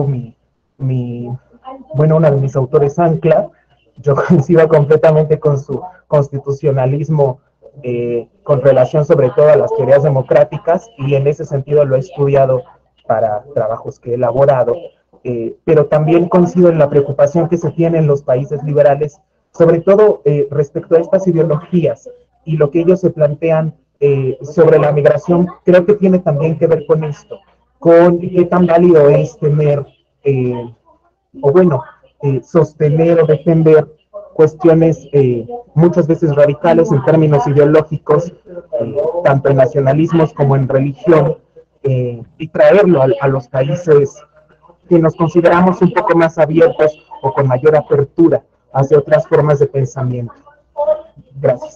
una de mis autores ancla. Yo coincido completamente con su constitucionalismo con relación sobre todo a las teorías democráticas y en ese sentido lo he estudiado para trabajos que he elaborado. pero también coincido en la preocupación que se tiene en los países liberales, sobre todo respecto a estas ideologías y lo que ellos se plantean sobre la migración. Creo que tiene también que ver con esto, con qué tan válido es tener, o bueno, sostener o defender cuestiones muchas veces radicales en términos ideológicos, tanto en nacionalismos como en religión, y traerlo a los países que nos consideramos un poco más abiertos o con mayor apertura hacia otras formas de pensamiento. Gracias.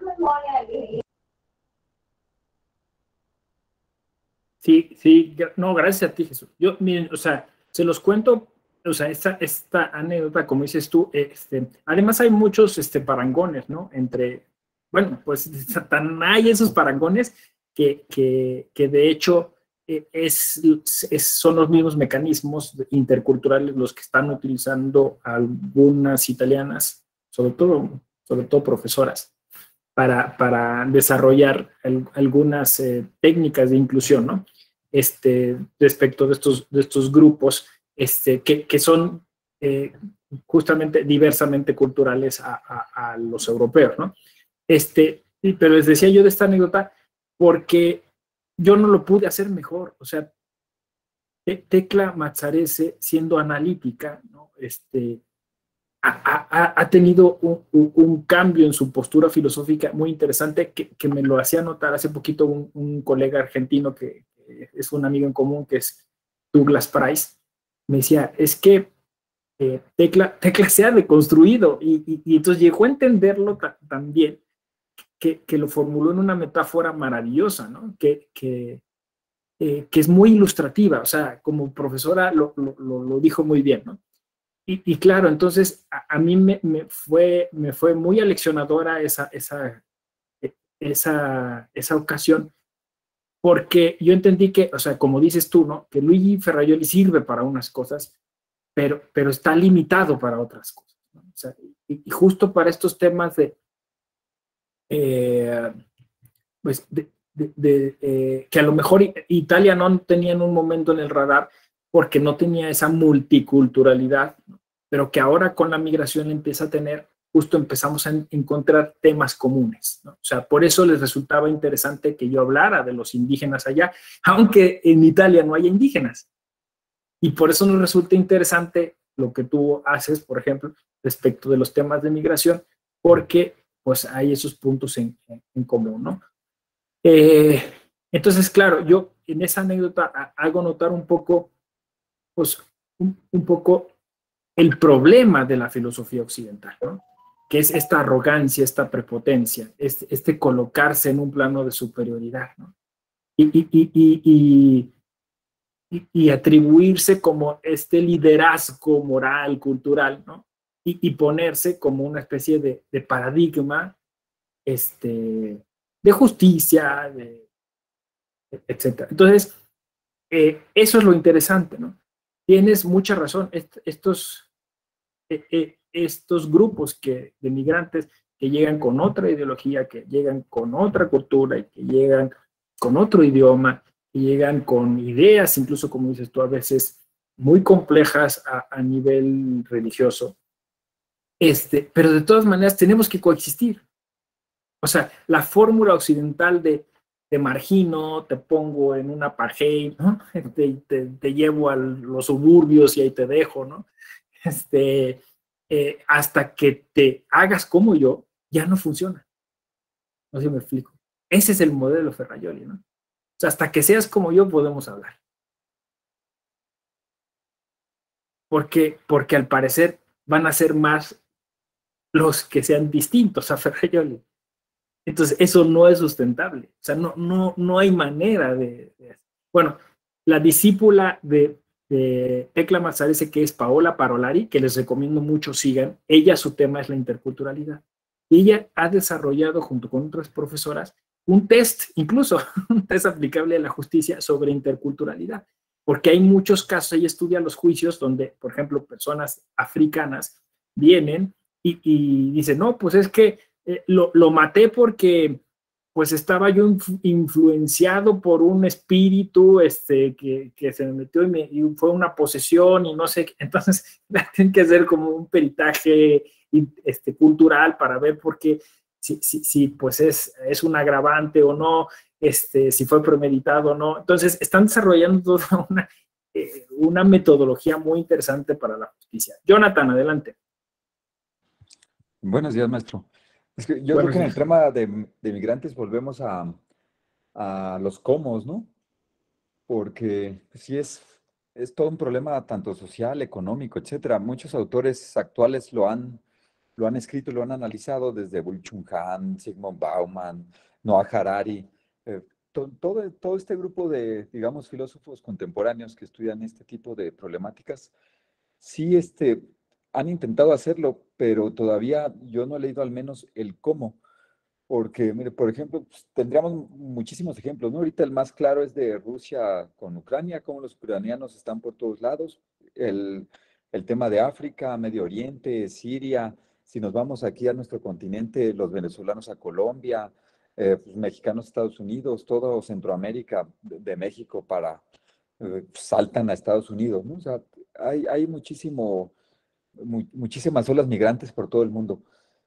Sí, sí, no, gracias a ti, Jesús. Yo, miren, o sea, se los cuento, o sea, esta anécdota, como dices tú, además hay muchos parangones, ¿no? Entre, bueno, pues tan hay esos parangones que de hecho son los mismos mecanismos interculturales los que están utilizando algunas italianas, sobre todo profesoras, para desarrollar algunas técnicas de inclusión, ¿no? Respecto de estos grupos que son justamente diversamente culturales a los europeos, ¿no? Pero les decía yo de esta anécdota porque yo no lo pude hacer mejor, o sea, Tecla Mazzarese, siendo analítica, ¿no? Ha tenido un cambio en su postura filosófica muy interesante que me lo hacía notar hace poquito un colega argentino que es un amigo en común, que es Douglas Price. Me decía, es que Tecla se ha deconstruido y entonces llegó a entenderlo también, que lo formuló en una metáfora maravillosa, ¿no? Que es muy ilustrativa, o sea, como profesora lo dijo muy bien, ¿no? Y claro, entonces a mí me fue muy aleccionadora esa ocasión, porque yo entendí que, o sea, como dices tú, ¿no? Que Luigi Ferrajoli sirve para unas cosas, pero está limitado para otras cosas, ¿no? O sea, y justo para estos temas pues que a lo mejor Italia no tenía en un momento en el radar porque no tenía esa multiculturalidad, ¿no? Pero que ahora con la migración empieza a tener, justo empezamos a encontrar temas comunes, ¿no? O sea, por eso les resultaba interesante que yo hablara de los indígenas allá, aunque en Italia no haya indígenas. Y por eso nos resulta interesante lo que tú haces, por ejemplo, respecto de los temas de migración, porque pues hay esos puntos en común, ¿no? Entonces, claro, yo en esa anécdota hago notar un poco, pues, un poco el problema de la filosofía occidental, ¿no? Que es esta arrogancia, esta prepotencia, colocarse en un plano de superioridad, ¿no? Y atribuirse como este liderazgo moral, cultural, ¿no? Y ponerse como una especie de paradigma de justicia, etc. Entonces, eso es lo interesante, ¿no? Tienes mucha razón. Estos grupos de migrantes que llegan con otra ideología, que llegan con otra cultura y que llegan con otro idioma, que llegan con ideas, incluso como dices tú, a veces muy complejas a nivel religioso. Pero de todas maneras tenemos que coexistir. O sea, la fórmula occidental de te margino, te pongo en un apartheid, ¿no? Te llevo a los suburbios y ahí te dejo, ¿no? Hasta que te hagas como yo, ya no funciona. No sé si me explico. Ese es el modelo Ferrajoli, ¿no? O sea, hasta que seas como yo podemos hablar. Porque al parecer van a ser más los que sean distintos a Ferrajoli. Entonces, eso no es sustentable. O sea, no hay manera de... Bueno, la discípula de Tecla Mazzarese, que es Paola Parolari, que les recomiendo mucho sigan, su tema es la interculturalidad. Y ella ha desarrollado, junto con otras profesoras, un test, incluso un test aplicable a la justicia sobre interculturalidad. Porque hay muchos casos, ella estudia los juicios donde, por ejemplo, personas africanas vienen y dicen, no, pues es que lo maté porque pues estaba yo influenciado por un espíritu que se me metió y fue una posesión y no sé, entonces tienen que hacer como un peritaje cultural para ver por qué, si pues es un agravante o no, si fue premeditado o no. Entonces están desarrollando toda una metodología muy interesante para la justicia. Jonathan, adelante. Buenos días, maestro. Es que yo creo Buenos que en el días. tema de migrantes volvemos a los cómo, ¿no? Porque sí es todo un problema tanto social, económico, etcétera. Muchos autores actuales lo han escrito, lo han analizado desde Byung-Chul Han, Zygmunt Bauman, Noah Harari, todo este grupo de, digamos, filósofos contemporáneos que estudian este tipo de problemáticas, sí han intentado hacerlo, pero todavía yo no he leído al menos el cómo. Porque, mire, por ejemplo, pues, tendríamos muchísimos ejemplos, ¿no? Ahorita el más claro es de Rusia con Ucrania, cómo los ucranianos están por todos lados. El tema de África, Medio Oriente, Siria. Si nos vamos aquí a nuestro continente, los venezolanos a Colombia, pues, mexicanos a Estados Unidos, todo Centroamérica, de México para, saltan a Estados Unidos, ¿no? O sea, hay muchísimas olas migrantes por todo el mundo.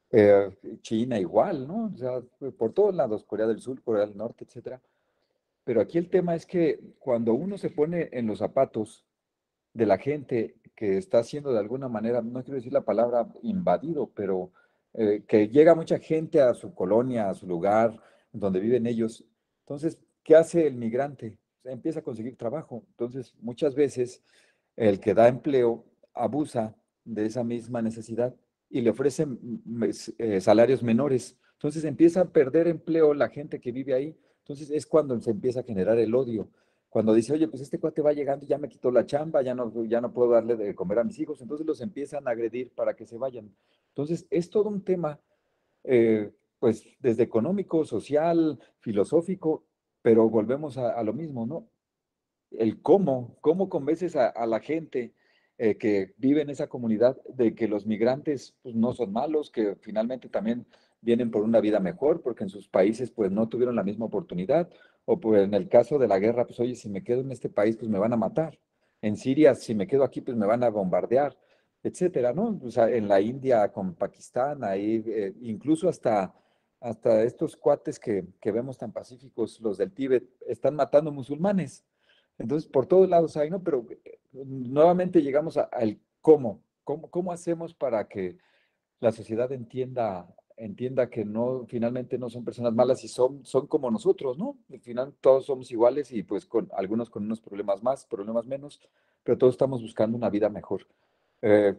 China igual, ¿no? O sea, por todos lados, Corea del Sur, Corea del Norte, etcétera. Pero aquí el tema es que cuando uno se pone en los zapatos de la gente que está siendo de alguna manera, no quiero decir la palabra invadido, pero que llega mucha gente a su colonia, a su lugar, donde viven ellos. Entonces, ¿qué hace el migrante? Empieza a conseguir trabajo. Entonces, muchas veces el que da empleo abusa de esa misma necesidad y le ofrece salarios menores. Entonces empieza a perder empleo la gente que vive ahí. Entonces es cuando se empieza a generar el odio. Cuando dice, oye, pues este cuate va llegando y ya me quitó la chamba, ya no puedo darle de comer a mis hijos, entonces los empiezan a agredir para que se vayan. Entonces es todo un tema, pues desde económico, social, filosófico, pero volvemos a lo mismo, ¿no? El cómo convences a la gente que vive en esa comunidad de que los migrantes pues, no son malos, que finalmente también vienen por una vida mejor, porque en sus países pues no tuvieron la misma oportunidad, o pues en el caso de la guerra, pues oye, si me quedo en este país, pues me van a matar. En Siria, si me quedo aquí, pues me van a bombardear, etcétera, ¿no? O sea, en la India con Pakistán, ahí incluso hasta estos cuates que vemos tan pacíficos, los del Tíbet, están matando musulmanes. Entonces, por todos lados hay, ¿no? Pero nuevamente llegamos al cómo hacemos para que la sociedad entienda que no, finalmente no son personas malas y son como nosotros, ¿no? Al final todos somos iguales y pues algunos con unos problemas más, problemas menos, pero todos estamos buscando una vida mejor. Eh,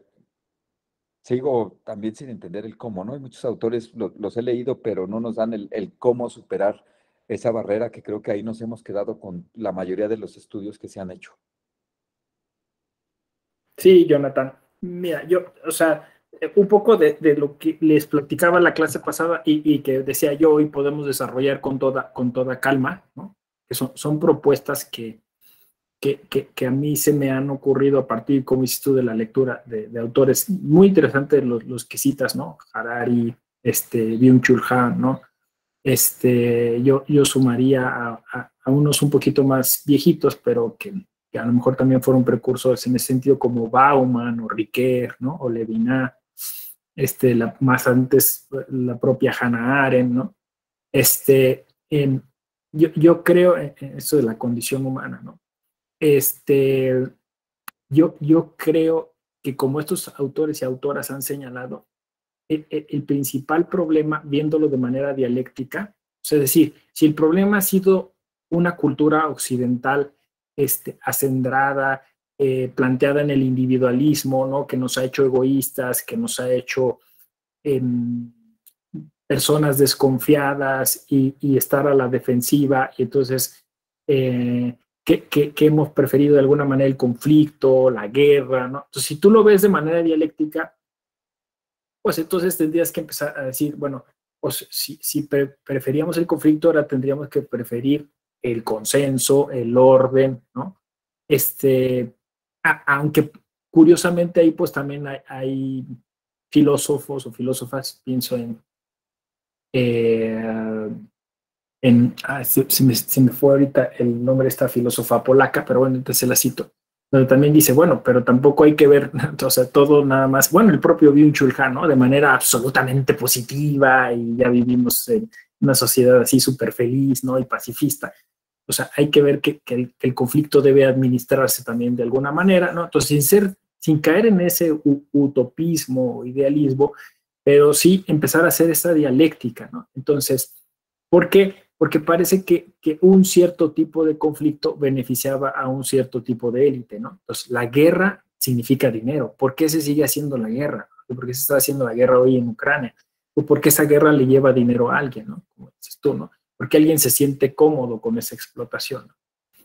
Sigo también sin entender el cómo, ¿no? Hay muchos autores, los he leído, pero no nos dan el cómo superar esa barrera que creo que ahí nos hemos quedado con la mayoría de los estudios que se han hecho. Sí, Jonathan. Mira, o sea, un poco de lo que les platicaba la clase pasada y que decía yo hoy podemos desarrollar con toda calma, ¿no? Que son propuestas que a mí se me han ocurrido a partir, como dices tú, de la lectura de autores muy interesantes, los que citas, ¿no? Harari, Byung-Chul Han, ¿no? Yo sumaría a unos un poquito más viejitos, pero que a lo mejor también fueron precursores en ese sentido, como Bauman o Ricoeur, ¿no? O Levinas, más antes la propia Hannah Arendt, ¿no? Yo creo en eso de la condición humana, ¿no? Yo creo que como estos autores y autoras han señalado, el principal problema, viéndolo de manera dialéctica, o sea, es decir, si el problema ha sido una cultura occidental acendrada, planteada en el individualismo, ¿no? Que nos ha hecho egoístas, que nos ha hecho personas desconfiadas y estar a la defensiva, y entonces que hemos preferido de alguna manera el conflicto, la guerra, ¿no? Entonces, si tú lo ves de manera dialéctica, pues entonces tendrías que empezar a decir, bueno, pues si preferíamos el conflicto, ahora tendríamos que preferir el consenso, el orden, ¿no? Aunque curiosamente ahí pues también hay filósofos o filósofas, pienso en se me fue ahorita el nombre de esta filósofa polaca, pero bueno, entonces la cito, donde también dice, bueno, pero tampoco hay que ver, o sea, todo nada más, bueno, el propio Byung-Chul Han, ¿no? De manera absolutamente positiva, y ya vivimos en una sociedad así súper feliz, ¿no? Y pacifista. O sea, hay que ver que el conflicto debe administrarse también de alguna manera, ¿no? Entonces, sin caer en ese utopismo o idealismo, pero sí empezar a hacer esa dialéctica, ¿no? Entonces, ¿por qué? Porque parece que un cierto tipo de conflicto beneficiaba a un cierto tipo de élite, ¿no? Entonces, la guerra significa dinero. ¿Por qué se sigue haciendo la guerra? ¿Por qué se está haciendo la guerra hoy en Ucrania? ¿O por qué esa guerra le lleva dinero a alguien, ¿no? Como dices tú, ¿no? Porque alguien se siente cómodo con esa explotación, ¿no?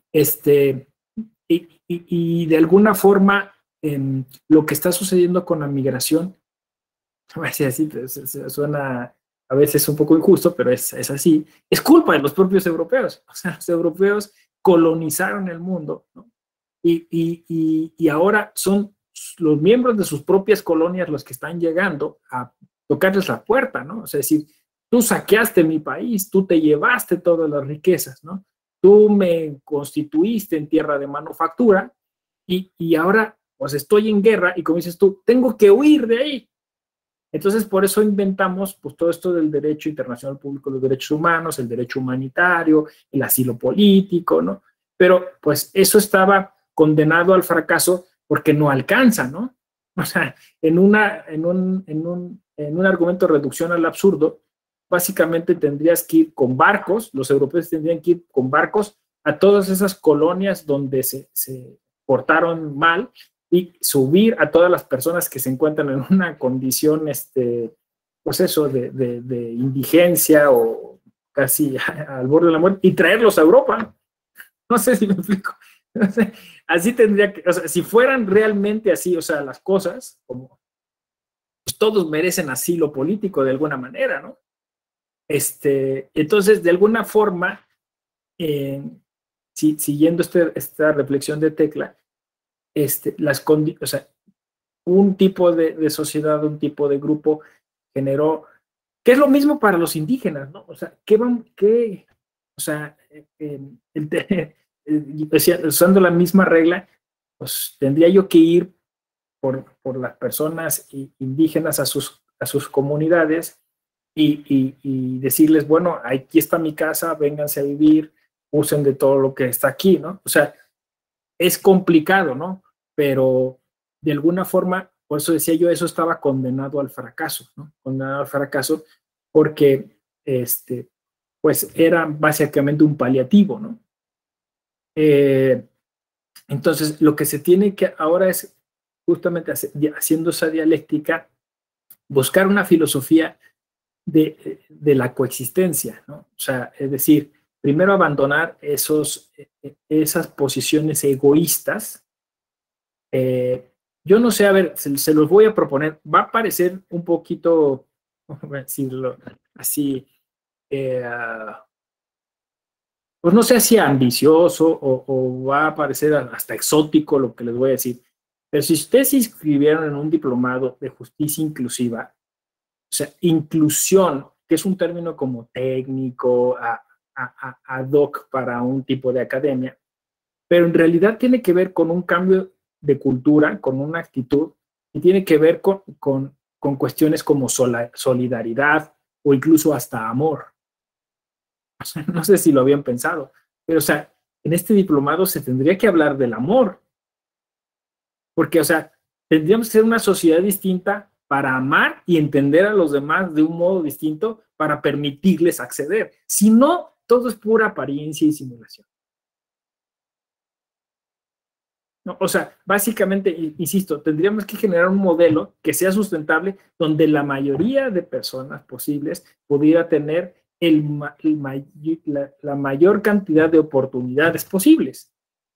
Y de alguna forma, lo que está sucediendo con la migración, a ver si así suena a veces un poco injusto, pero es así, es culpa de los propios europeos. O sea, los europeos colonizaron el mundo, ¿no? Y ahora son los miembros de sus propias colonias los que están llegando a tocarles la puerta, ¿no? O sea, decir, tú saqueaste mi país, tú te llevaste todas las riquezas, ¿no? Tú me constituiste en tierra de manufactura y ahora pues estoy en guerra y como dices tú, tengo que huir de ahí. Entonces, por eso inventamos pues, todo esto del derecho internacional público de los derechos humanos, el derecho humanitario, el asilo político, ¿no? Pero pues eso estaba condenado al fracaso porque no alcanza, ¿no? O sea, en un argumento de reducción al absurdo, básicamente tendrías que ir con barcos, los europeos tendrían que ir con barcos a todas esas colonias donde se portaron mal y subir a todas las personas que se encuentran en una condición, pues eso, de indigencia o casi al borde de la muerte, y traerlos a Europa. No sé si me explico. No sé, así tendría que, o sea, si fueran realmente así, o sea, las cosas, como pues todos merecen asilo político de alguna manera, ¿no? Entonces, de alguna forma, siguiendo esta reflexión de Tecla, o sea, un tipo de sociedad, un tipo de grupo generó, que es lo mismo para los indígenas, ¿no? O sea, o sea, usando la misma regla, pues tendría yo que ir por las personas indígenas a sus comunidades y decirles, bueno, aquí está mi casa, vénganse a vivir, usen de todo lo que está aquí, ¿no? O sea, es complicado, ¿no? Pero de alguna forma, por eso decía yo, eso estaba condenado al fracaso, ¿no? Condenado al fracaso porque, pues era básicamente un paliativo, ¿no? Entonces, lo que se tiene que ahora es justamente haciendo esa dialéctica, buscar una filosofía de la coexistencia, ¿no? O sea, es decir, primero abandonar esas posiciones egoístas. Yo no sé, a ver, se los voy a proponer. Va a parecer un poquito, voy a decirlo así, pues no sé si ambicioso o va a parecer hasta exótico lo que les voy a decir. Pero si ustedes se inscribieron en un diplomado de justicia inclusiva, o sea, inclusión, que es un término como técnico, ad hoc para un tipo de academia, pero en realidad tiene que ver con un cambio de cultura, con una actitud, y tiene que ver con cuestiones como solidaridad o incluso hasta amor. O sea, no sé si lo habían pensado, pero o sea, en este diplomado se tendría que hablar del amor, porque o sea, tendríamos que ser una sociedad distinta para amar y entender a los demás de un modo distinto para permitirles acceder. Si no, todo es pura apariencia y simulación. No, o sea, básicamente, insisto, tendríamos que generar un modelo que sea sustentable donde la mayoría de personas posibles pudiera tener la mayor cantidad de oportunidades posibles.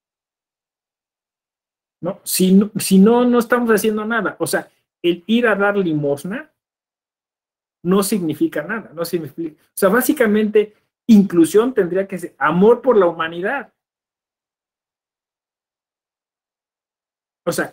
¿No? Si no, no estamos haciendo nada. O sea, el ir a dar limosna no significa nada. No significa, o sea, básicamente, inclusión tendría que ser amor por la humanidad. O sea,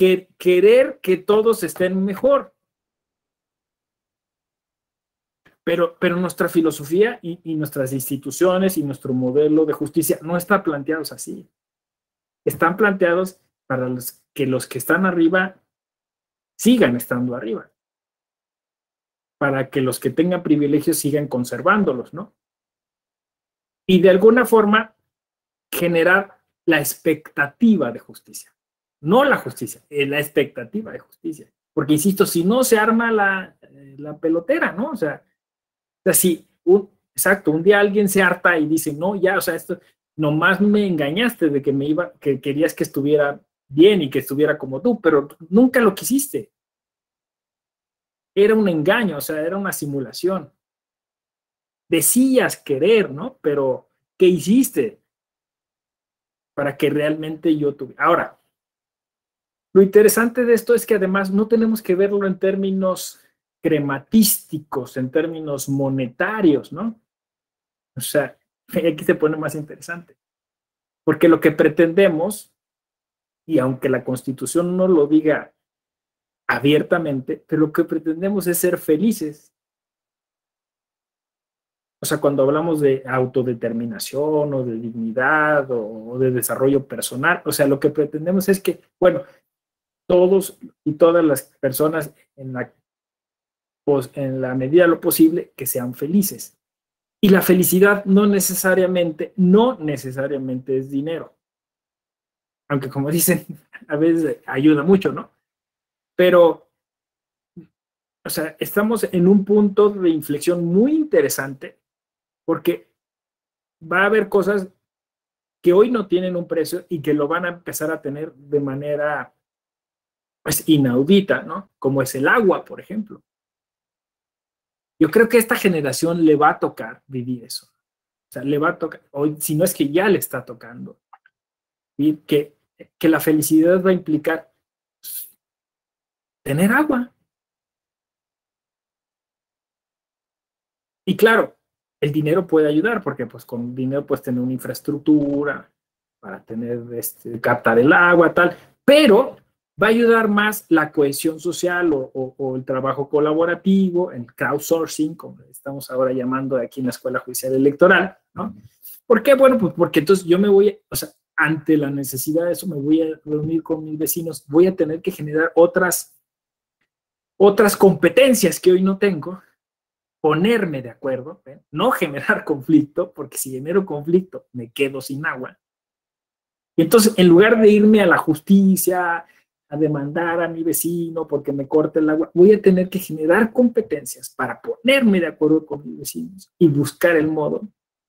querer que todos estén mejor. pero nuestra filosofía y nuestras instituciones y nuestro modelo de justicia no está planteados así. Están planteados para los que están arriba sigan estando arriba, para que los que tengan privilegios sigan conservándolos, ¿no? Y de alguna forma generar la expectativa de justicia. No la justicia, la expectativa de justicia. Porque, insisto, si no se arma la pelotera, ¿no? O sea si exacto, un día alguien se harta y dice, no, ya, o sea, esto, nomás me engañaste de que querías que estuviera bien y que estuviera como tú, pero nunca lo quisiste. Era un engaño, o sea, era una simulación. Decías querer, ¿no? Pero, ¿qué hiciste para que realmente yo tuviera? Ahora, lo interesante de esto es que además no tenemos que verlo en términos crematísticos, en términos monetarios, ¿no? O sea, aquí se pone más interesante. Porque lo que pretendemos, y aunque la Constitución no lo diga abiertamente, pero lo que pretendemos es ser felices. O sea, cuando hablamos de autodeterminación o de dignidad o de desarrollo personal, o sea, lo que pretendemos es que, bueno, todos y todas las personas en la medida de lo posible que sean felices. Y la felicidad no necesariamente es dinero. Aunque como dicen, a veces ayuda mucho, ¿no? Pero, o sea, estamos en un punto de inflexión muy interesante porque va a haber cosas que hoy no tienen un precio y que lo van a empezar a tener de manera, pues, inaudita, ¿no? Como es el agua, por ejemplo. Yo creo que a esta generación le va a tocar vivir eso. O sea, le va a tocar, hoy, si no es que ya le está tocando, y que la felicidad va a implicar tener agua. Y claro, el dinero puede ayudar, porque pues con dinero puedes tener una infraestructura para tener, captar el agua, tal, pero va a ayudar más la cohesión social o el trabajo colaborativo, el crowdsourcing, como estamos ahora llamando aquí en la Escuela Judicial Electoral, ¿no? ¿Por qué? Bueno, pues porque entonces yo me voy, o sea, ante la necesidad de eso, me voy a reunir con mis vecinos, voy a tener que generar otras competencias que hoy no tengo, ponerme de acuerdo, ¿eh? No generar conflicto, porque si genero conflicto me quedo sin agua. Y entonces, en lugar de irme a la justicia, a demandar a mi vecino porque me corte el agua, voy a tener que generar competencias para ponerme de acuerdo con mis vecinos y buscar el modo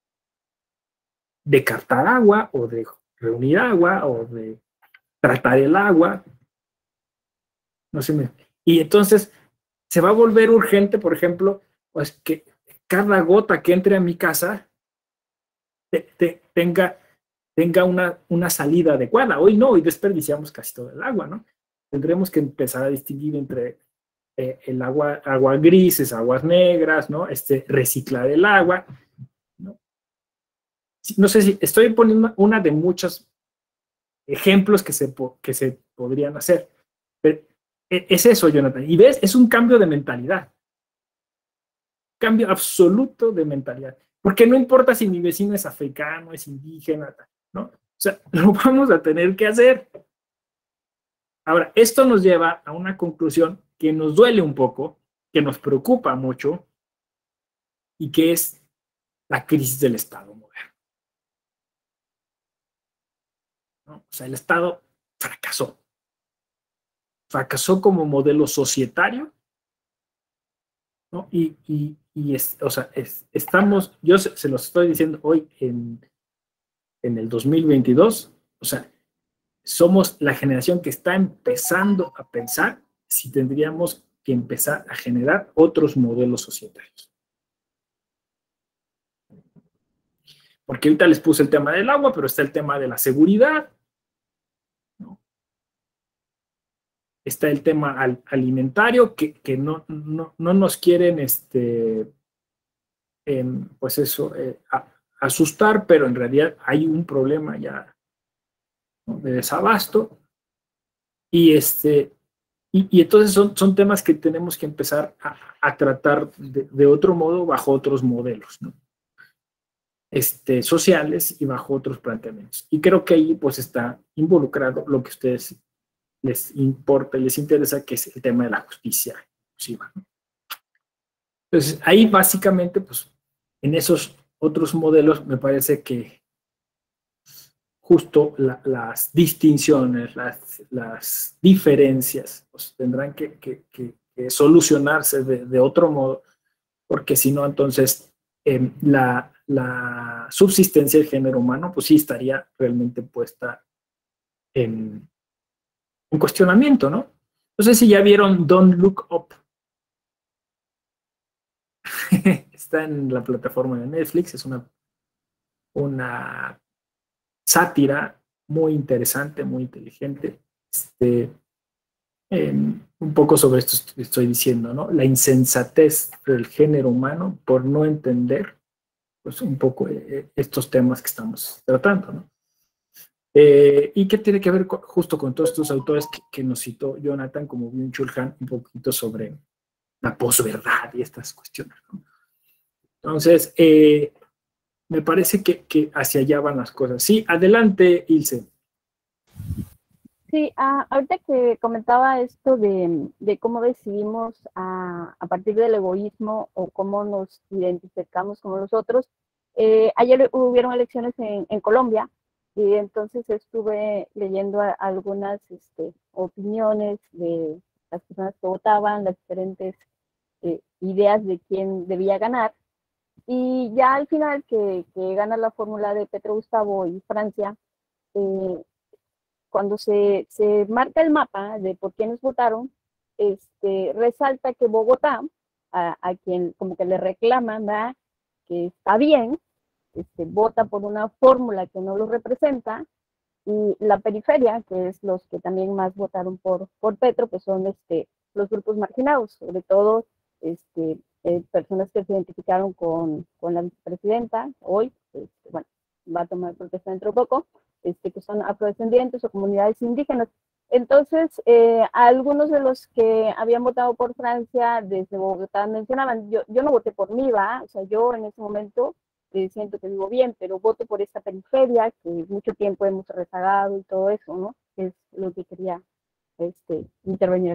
de captar agua o de reunir agua o de tratar el agua. No sé, y entonces se va a volver urgente, por ejemplo, pues que cada gota que entre a mi casa tenga una salida adecuada. Hoy no, hoy desperdiciamos casi todo el agua, ¿no? Tendremos que empezar a distinguir entre el agua grises, aguas negras, ¿no? Reciclar el agua, ¿no? No sé si estoy poniendo una de muchos ejemplos que se podrían hacer. Pero es eso, Jonathan. Y ves, es un cambio de mentalidad. Cambio absoluto de mentalidad. Porque no importa si mi vecino es africano, es indígena, ¿no? O sea, lo vamos a tener que hacer. Ahora, esto nos lleva a una conclusión que nos duele un poco, que nos preocupa mucho, y que es la crisis del Estado moderno, ¿no? O sea, el Estado fracasó. Fracasó como modelo societario, ¿no? O sea, estamos, yo se los estoy diciendo hoy en el 2022, o sea, somos la generación que está empezando a pensar si tendríamos que empezar a generar otros modelos societarios. Porque ahorita les puse el tema del agua, pero está el tema de la seguridad, ¿no? Está el tema alimentario, que no nos quieren, pues eso, asustar, pero en realidad hay un problema ya, ¿no?, de desabasto. Y Y entonces son temas que tenemos que empezar a tratar de otro modo, bajo otros modelos, ¿no? Sociales y bajo otros planteamientos. Y creo que ahí pues está involucrado lo que a ustedes les importa y les interesa, que es el tema de la justicia inclusiva, ¿no? Entonces, ahí básicamente, pues, en esos otros modelos me parece que justo las distinciones, las diferencias, pues tendrán que solucionarse de otro modo, porque si no, entonces la subsistencia del género humano, pues sí estaría realmente puesta en cuestionamiento, ¿no? No sé si ya vieron Don't Look Up. Está en la plataforma de Netflix, es una sátira muy interesante, muy inteligente. Un poco sobre esto estoy diciendo, ¿no? La insensatez del género humano por no entender, pues, un poco estos temas que estamos tratando, ¿no? Y que tiene que ver justo con todos estos autores que nos citó Jonathan, como Byung-Chul Han, un poquito sobre la posverdad y estas cuestiones, ¿no? Entonces, me parece que hacia allá van las cosas. Sí, adelante, Ilse. Sí, ahorita que comentaba esto de cómo decidimos a partir del egoísmo o cómo nos identificamos como los otros, ayer hubieron elecciones en Colombia y entonces estuve leyendo algunas opiniones de las personas que votaban, las diferentes ideas de quién debía ganar. Y ya al final que gana la fórmula de Petro Gustavo y Francia, cuando se marca el mapa de por quiénes votaron, resalta que Bogotá, a quien como que le reclaman, ¿verdad?, que está bien, vota por una fórmula que no lo representa, y la periferia, que es los que también más votaron por Petro, pues son los grupos marginados, sobre todo personas que se identificaron con la vicepresidenta hoy, bueno, va a tomar protesta dentro de poco, que son afrodescendientes o comunidades indígenas. Entonces, algunos de los que habían votado por Francia desde Bogotá mencionaban, yo no voté por mí, ¿va? O sea, yo en ese momento siento que vivo bien, pero voto por esta periferia que mucho tiempo hemos rezagado y todo eso, ¿no? Es lo que quería intervenir.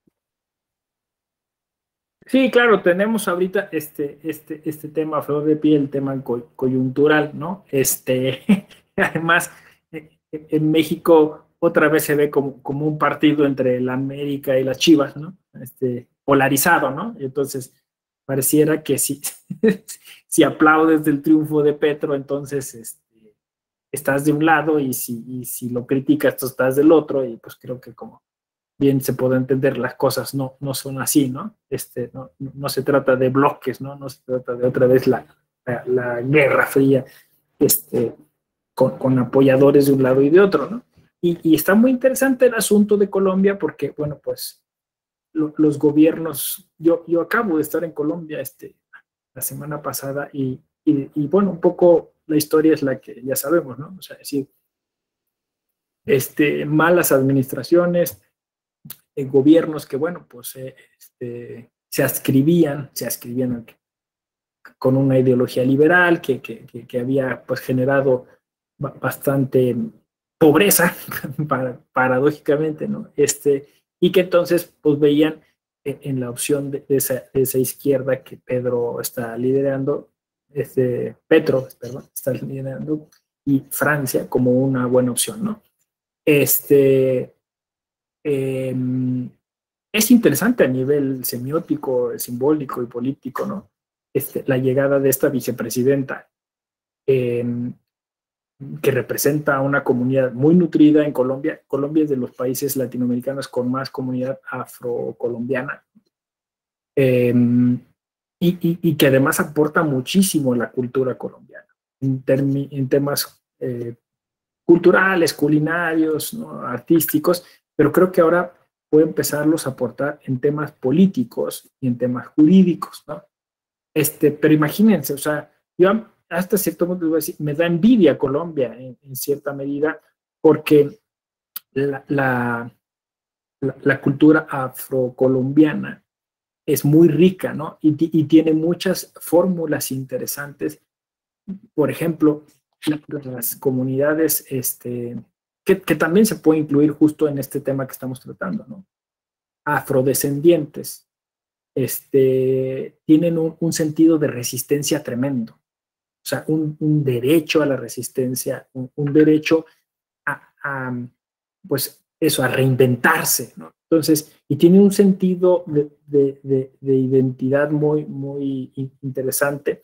Sí, claro, tenemos ahorita este tema a flor de piel, el tema coyuntural, ¿no? Además, en México otra vez se ve como un partido entre la América y las Chivas, ¿no? Polarizado, ¿no? Entonces, pareciera que si aplaudes del triunfo de Petro, entonces estás de un lado, y si lo criticas, tú estás del otro, y pues creo que como bien se puede entender, las cosas no son así, ¿no? No se trata de bloques, ¿no? No se trata de otra vez la Guerra Fría, con apoyadores de un lado y de otro, ¿no? Y está muy interesante el asunto de Colombia porque, bueno, pues los gobiernos, yo acabo de estar en Colombia la semana pasada y bueno, un poco la historia es la que ya sabemos, ¿no? O sea, es decir, malas administraciones, gobiernos que, bueno, pues se adscribían con una ideología liberal que había pues generado bastante pobreza, paradójicamente, ¿no? Y que entonces pues veían en la opción de esa izquierda que Petro está liderando, está liderando, y Francia como una buena opción, ¿no? Es interesante a nivel semiótico, simbólico y político, ¿no? La llegada de esta vicepresidenta, que representa a una comunidad muy nutrida en Colombia. Colombia es de los países latinoamericanos con más comunidad afrocolombiana, y que además aporta muchísimo a la cultura colombiana, en temas culturales, culinarios, ¿no?, artísticos, pero creo que ahora puede empezarlos a aportar en temas políticos y en temas jurídicos, ¿no? Pero imagínense, o sea, yo hasta cierto punto voy a decir, me da envidia Colombia en cierta medida, porque la cultura afrocolombiana es muy rica, ¿no? Y tiene muchas fórmulas interesantes. Por ejemplo, las comunidades, que también se puede incluir justo en este tema que estamos tratando, ¿no? Afrodescendientes, tienen un sentido de resistencia tremendo. O sea, un derecho a la resistencia, un derecho pues eso, a reinventarse, ¿no? Entonces, y tiene un sentido de identidad muy, muy interesante,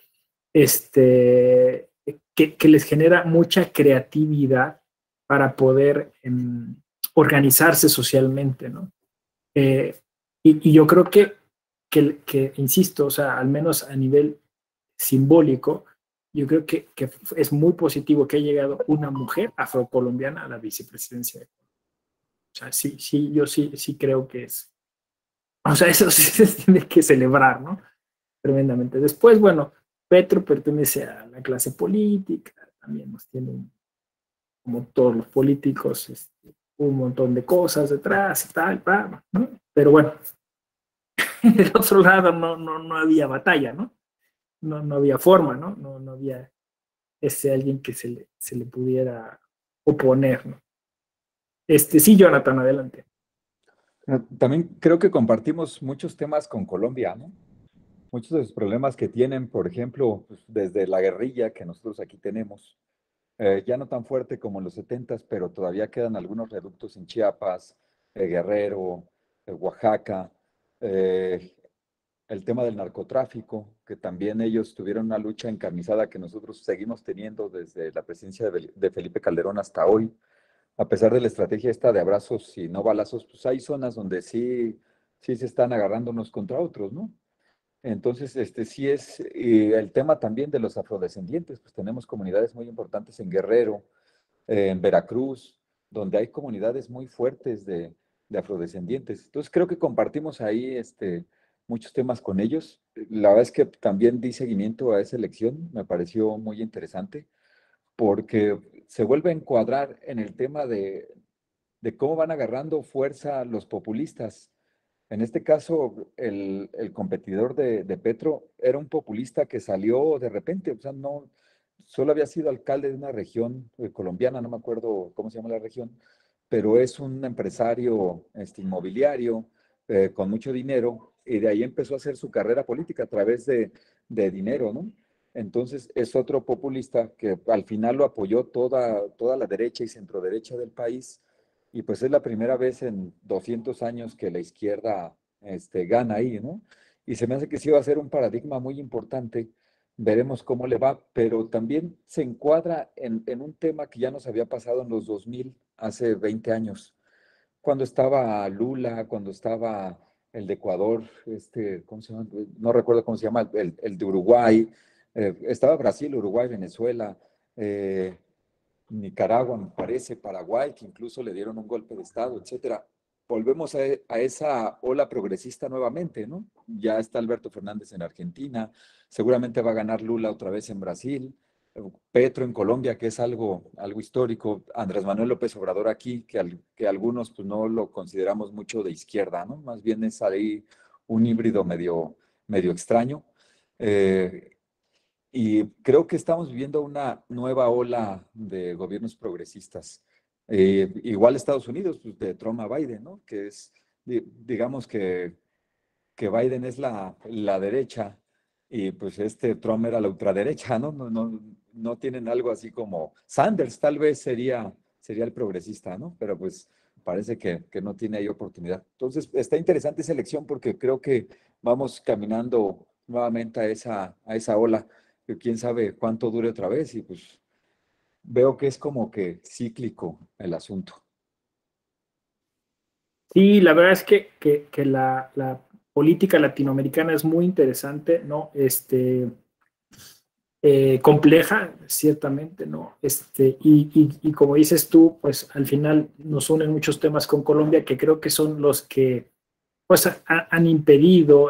que les genera mucha creatividad para poder organizarse socialmente, ¿no? Y yo creo que, insisto, o sea, al menos a nivel simbólico, yo creo que es muy positivo que haya llegado una mujer afrocolombiana a la vicepresidencia. O sea, sí, yo sí creo que es. O sea, eso sí se tiene que celebrar, ¿no? Tremendamente. Después, bueno, Petro pertenece a la clase política, también nos tiene, como todos los políticos, un montón de cosas detrás y tal, ¿no? Pero bueno, del otro lado no había batalla, ¿no? No había forma, ¿no? No había alguien que se le pudiera oponer, ¿no? Sí, Jonathan, adelante. También creo que compartimos muchos temas con Colombia, ¿no? Muchos de los problemas que tienen, por ejemplo, pues, desde la guerrilla que nosotros aquí tenemos, ya no tan fuerte como en los 70s, pero todavía quedan algunos reductos en Chiapas, Guerrero, Oaxaca, el tema del narcotráfico, que también ellos tuvieron una lucha encarnizada que nosotros seguimos teniendo desde la presidencia de Felipe Calderón hasta hoy. A pesar de la estrategia esta de abrazos y no balazos, pues hay zonas donde sí se están agarrando unos contra otros, ¿no? Entonces, sí es el tema también de los afrodescendientes, pues tenemos comunidades muy importantes en Guerrero, en Veracruz, donde hay comunidades muy fuertes de afrodescendientes. Entonces, creo que compartimos ahí muchos temas con ellos. La verdad es que también di seguimiento a esa elección, me pareció muy interesante, porque se vuelve a encuadrar en el tema de cómo van agarrando fuerza los populistas. En este caso, el competidor de Petro era un populista que salió de repente, o sea, no, solo había sido alcalde de una región colombiana, no me acuerdo cómo se llama la región, pero es un empresario inmobiliario con mucho dinero y de ahí empezó a hacer su carrera política a través de dinero, ¿no? Entonces es otro populista que al final lo apoyó toda la derecha y centroderecha del país y pues es la primera vez en 200 años que la izquierda gana ahí, ¿no? Y se me hace que sí va a ser un paradigma muy importante. Veremos cómo le va, pero también se encuadra en un tema que ya nos había pasado en los 2000, hace 20 años, cuando estaba Lula, cuando estaba el de Ecuador, ¿cómo se llama? No recuerdo cómo se llama, el de Uruguay, estaba Brasil, Uruguay, Venezuela, Nicaragua, me parece, Paraguay, que incluso le dieron un golpe de Estado, etcétera. Volvemos a esa ola progresista nuevamente, ¿no? Ya está Alberto Fernández en Argentina, seguramente va a ganar Lula otra vez en Brasil, Petro en Colombia, que es algo histórico, Andrés Manuel López Obrador aquí, que algunos pues, no lo consideramos mucho de izquierda, ¿no? Más bien es ahí un híbrido medio extraño. Y creo que estamos viviendo una nueva ola de gobiernos progresistas. Igual Estados Unidos, pues de Trump a Biden, ¿no? Que es, digamos que Biden es la derecha y pues Trump era la ultraderecha, ¿no? No tienen algo así como Sanders, tal vez sería el progresista, ¿no? Pero pues parece que no tiene ahí oportunidad. Entonces, está interesante esa elección porque creo que vamos caminando nuevamente a esa ola, que quién sabe cuánto dure otra vez y pues veo que es como que cíclico el asunto. Sí, la verdad es que la política latinoamericana es muy interesante, ¿no? Compleja, ciertamente, ¿no? Y como dices tú, pues al final nos unen muchos temas con Colombia que creo que son los que pues han impedido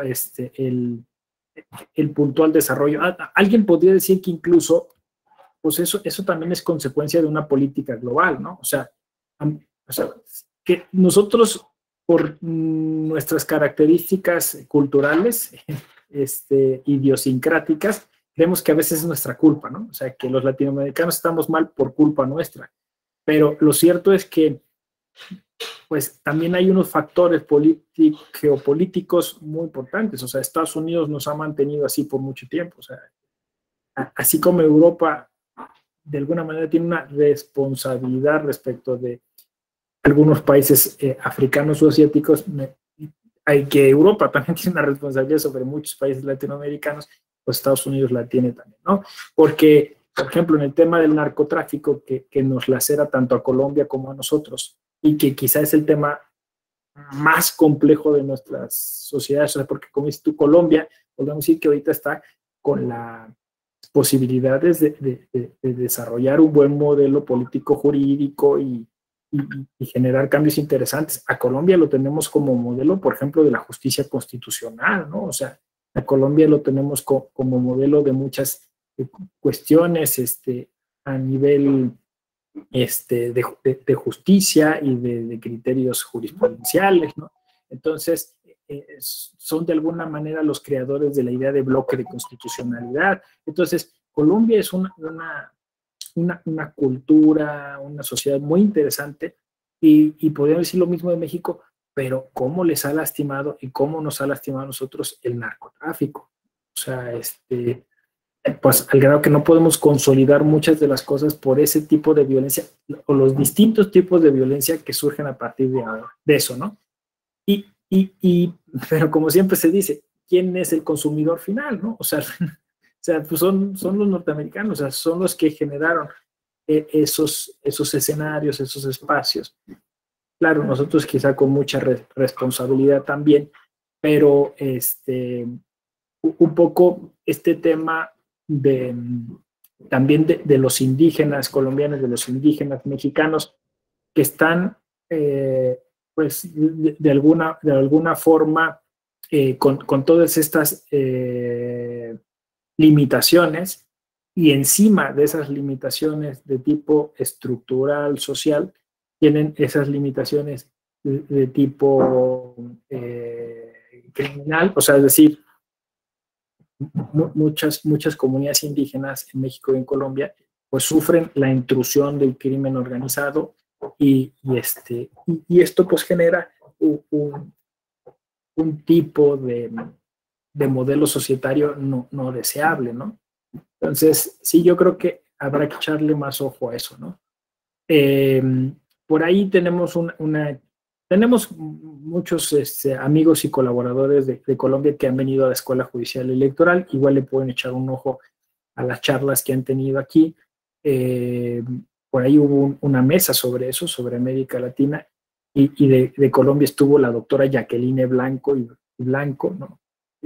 el puntual desarrollo. Alguien podría decir que incluso, pues eso también es consecuencia de una política global, ¿no? O sea, que nosotros por nuestras características culturales, idiosincráticas, creemos que a veces es nuestra culpa, ¿no? O sea, que los latinoamericanos estamos mal por culpa nuestra. Pero lo cierto es que, pues, también hay unos factores geopolíticos muy importantes. O sea, Estados Unidos nos ha mantenido así por mucho tiempo. O sea, así como Europa, de alguna manera, tiene una responsabilidad respecto de algunos países africanos o asiáticos, hay que Europa también tiene una responsabilidad sobre muchos países latinoamericanos, pues Estados Unidos la tiene también, ¿no? Porque, por ejemplo, en el tema del narcotráfico que nos lacera tanto a Colombia como a nosotros, y que quizá es el tema más complejo de nuestras sociedades, o sea, porque como dices tú, Colombia, podemos decir que ahorita está con las posibilidades de desarrollar un buen modelo político jurídico y generar cambios interesantes. A Colombia lo tenemos como modelo, por ejemplo, de la justicia constitucional, ¿no? O sea, a Colombia lo tenemos como modelo de muchas cuestiones a nivel de justicia y de criterios jurisprudenciales, ¿no? Entonces, son de alguna manera los creadores de la idea de bloque de constitucionalidad. Entonces, Colombia es una cultura, una sociedad muy interesante y podríamos decir lo mismo de México, pero cómo les ha lastimado y cómo nos ha lastimado a nosotros el narcotráfico. O sea, pues al grado que no podemos consolidar muchas de las cosas por ese tipo de violencia o los distintos tipos de violencia que surgen a partir de eso, ¿no? Pero como siempre se dice, ¿quién es el consumidor final, no? O sea, pues son los norteamericanos, o sea, son los que generaron esos escenarios, esos espacios. Claro, nosotros quizá con mucha responsabilidad también, pero un poco este tema también de los indígenas colombianos, de los indígenas mexicanos, que están, pues, de alguna forma, con todas estas limitaciones, y encima de esas limitaciones de tipo estructural, social, tienen esas limitaciones de tipo criminal, o sea, es decir, muchas comunidades indígenas en México y en Colombia pues sufren la intrusión del crimen organizado y esto pues genera un tipo de modelo societario no deseable, ¿no? Entonces, sí, yo creo que habrá que echarle más ojo a eso, ¿no? Por ahí tenemos tenemos muchos amigos y colaboradores de Colombia que han venido a la Escuela Judicial Electoral. Igual le pueden echar un ojo a las charlas que han tenido aquí. Por ahí hubo una mesa sobre eso, sobre América Latina, y de Colombia estuvo la doctora Jacqueline Blanco ¿no?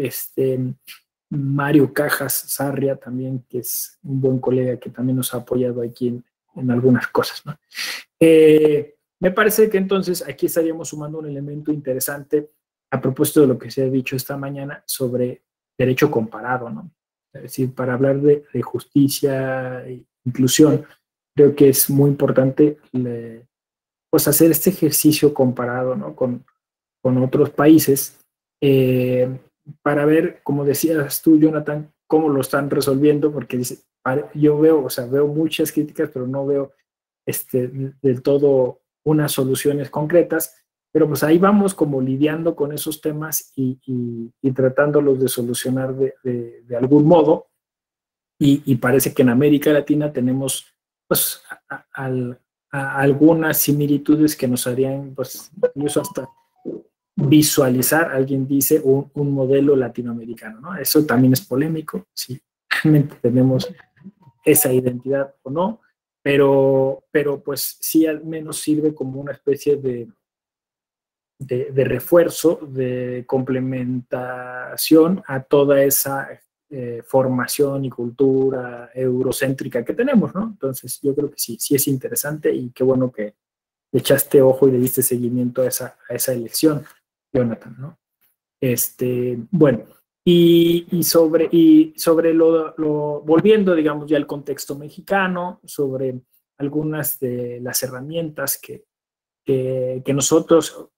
Mario Cajas Sarria también, que es un buen colega que también nos ha apoyado aquí en algunas cosas, ¿no? Me parece que entonces aquí estaríamos sumando un elemento interesante a propósito de lo que se ha dicho esta mañana sobre derecho comparado, ¿no? Es decir, para hablar de justicia e inclusión, creo que es muy importante pues hacer este ejercicio comparado, ¿no? con otros países para ver, como decías tú, Jonathan, cómo lo están resolviendo, porque yo veo muchas críticas, pero no veo del todo unas soluciones concretas, pero pues ahí vamos como lidiando con esos temas y tratándolos de solucionar de algún modo, y parece que en América Latina tenemos pues algunas similitudes que nos harían pues incluso hasta visualizar, alguien dice, un modelo latinoamericano, ¿no? Eso también es polémico, si realmente tenemos esa identidad o no, pero pues sí al menos sirve como una especie de refuerzo, de complementación a toda esa formación y cultura eurocéntrica que tenemos, ¿no? Entonces yo creo que sí es interesante y qué bueno que le echaste ojo y le diste seguimiento a esa elección, Jonathan, ¿no? Bueno, y sobre lo volviendo, digamos, ya al contexto mexicano, sobre algunas de las herramientas que nosotros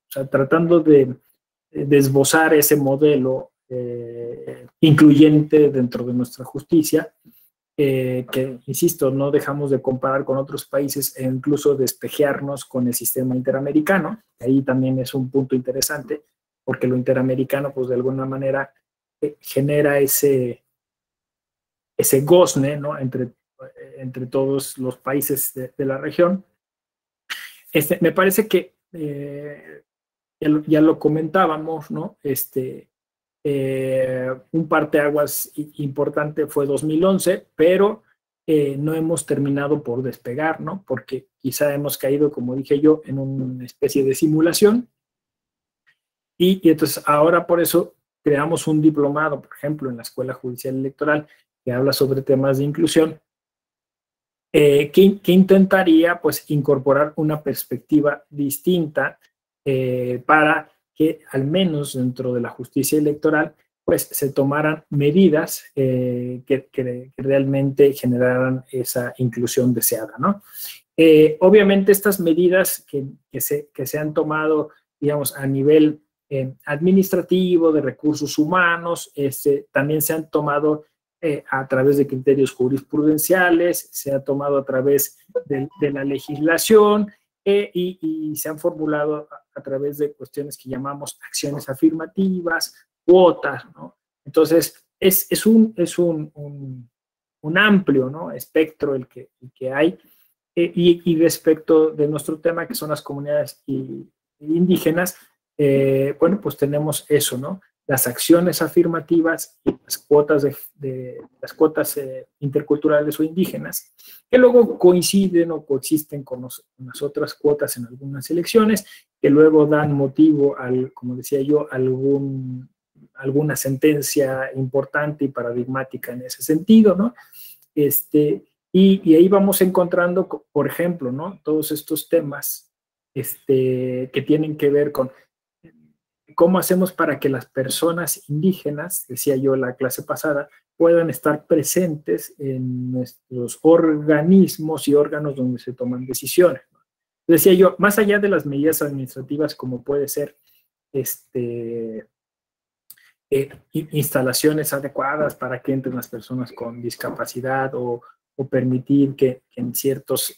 O sea, tratando de esbozar ese modelo incluyente dentro de nuestra justicia, que, insisto, no dejamos de comparar con otros países e incluso despejearnos con el sistema interamericano. Ahí también es un punto interesante, porque lo interamericano, pues de alguna manera, genera ese gozne, ¿no? entre todos los países de la región. Me parece que ya lo comentábamos, ¿no? Un parteaguas importante fue 2011, pero no hemos terminado por despegar, ¿no? Porque quizá hemos caído, como dije yo, en una especie de simulación. Y entonces ahora por eso creamos un diplomado, por ejemplo, en la Escuela Judicial Electoral, que habla sobre temas de inclusión, que intentaría pues incorporar una perspectiva distinta para que al menos dentro de la justicia electoral pues se tomaran medidas que realmente generaran esa inclusión deseada, ¿no? Obviamente estas medidas que se han tomado, digamos, a nivel administrativo, de recursos humanos, también se han tomado a través de criterios jurisprudenciales, se ha tomado a través de la legislación y se han formulado a través de cuestiones que llamamos acciones afirmativas, cuotas, ¿no? Entonces, es un amplio, ¿no?, espectro el que hay. Y respecto de nuestro tema, que son las comunidades indígenas, bueno, pues tenemos eso, ¿no? Las acciones afirmativas y las cuotas interculturales o indígenas, que luego coinciden o coexisten con las otras cuotas en algunas elecciones, que luego dan motivo como decía yo, alguna sentencia importante y paradigmática en ese sentido, ¿no? Y ahí vamos encontrando, por ejemplo, ¿no?, todos estos temas que tienen que ver con cómo hacemos para que las personas indígenas, decía yo la clase pasada, puedan estar presentes en nuestros organismos y órganos donde se toman decisiones. Decía yo, más allá de las medidas administrativas como puede ser instalaciones adecuadas para que entren las personas con discapacidad o permitir que en ciertos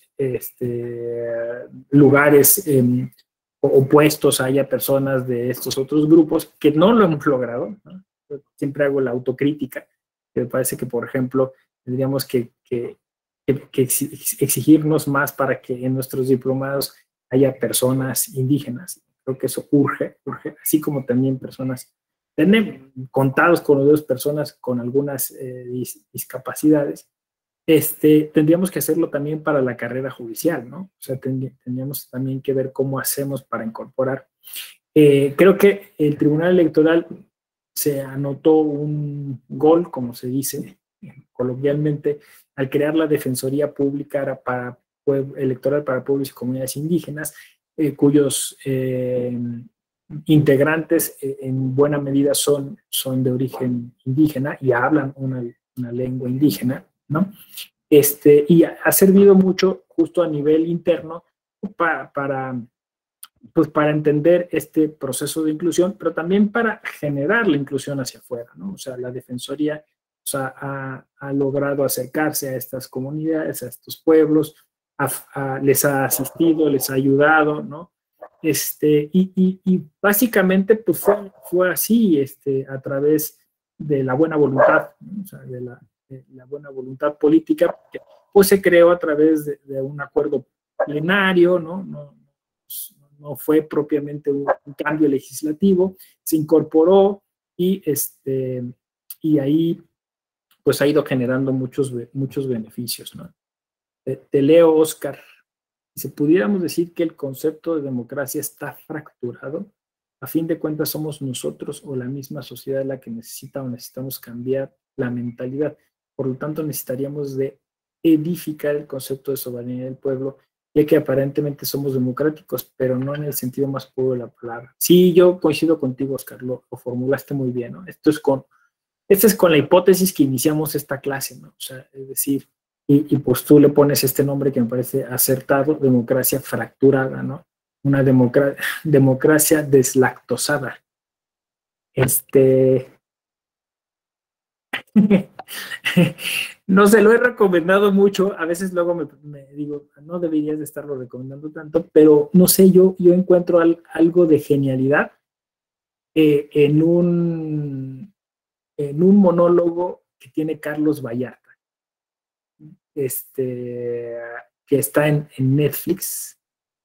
lugares o puestos haya personas de estos otros grupos, que no lo hemos logrado, ¿no? Yo siempre hago la autocrítica, que me parece que, por ejemplo, tendríamos que exigirnos más para que en nuestros diplomados haya personas indígenas. Creo que eso urge, así como también personas, tenemos contados con los dedos personas con algunas discapacidades. Tendríamos que hacerlo también para la carrera judicial, ¿no? O sea, tendríamos también que ver cómo hacemos para incorporar. Creo que el Tribunal Electoral se anotó un gol, como se dice coloquialmente, al crear la Defensoría Pública Electoral para pueblos y comunidades indígenas, cuyos integrantes en buena medida son de origen indígena y hablan una lengua indígena, ¿no? Y ha servido mucho justo a nivel interno para entender este proceso de inclusión, pero también para generar la inclusión hacia afuera, ¿no? O sea, la Defensoría, o sea, ha logrado acercarse a estas comunidades, a estos pueblos, les ha asistido, les ha ayudado, ¿no? Y básicamente pues fue así, a través de la buena voluntad, ¿no? O sea, de la buena voluntad política, que pues se creó a través de un acuerdo plenario, ¿no? No fue propiamente un cambio legislativo, se incorporó y ahí pues ha ido generando muchos beneficios, ¿no? Te leo, Oscar. Si pudiéramos decir que el concepto de democracia está fracturado, a fin de cuentas somos nosotros o la misma sociedad la que necesitamos cambiar la mentalidad. Por lo tanto, necesitaríamos de edificar el concepto de soberanía del pueblo, ya que aparentemente somos democráticos, pero no en el sentido más puro de la palabra. Sí, yo coincido contigo, Oscar, lo formulaste muy bien, ¿no? Esta es con la hipótesis que iniciamos esta clase, ¿no? O sea, es decir, y pues tú le pones este nombre que me parece acertado, democracia fracturada, ¿no? una democracia deslactosada. No se lo he recomendado mucho, a veces luego me digo, no deberías de estarlo recomendando tanto, pero no sé, yo encuentro algo de genialidad en un monólogo que tiene Carlos Vallarta, que está en Netflix.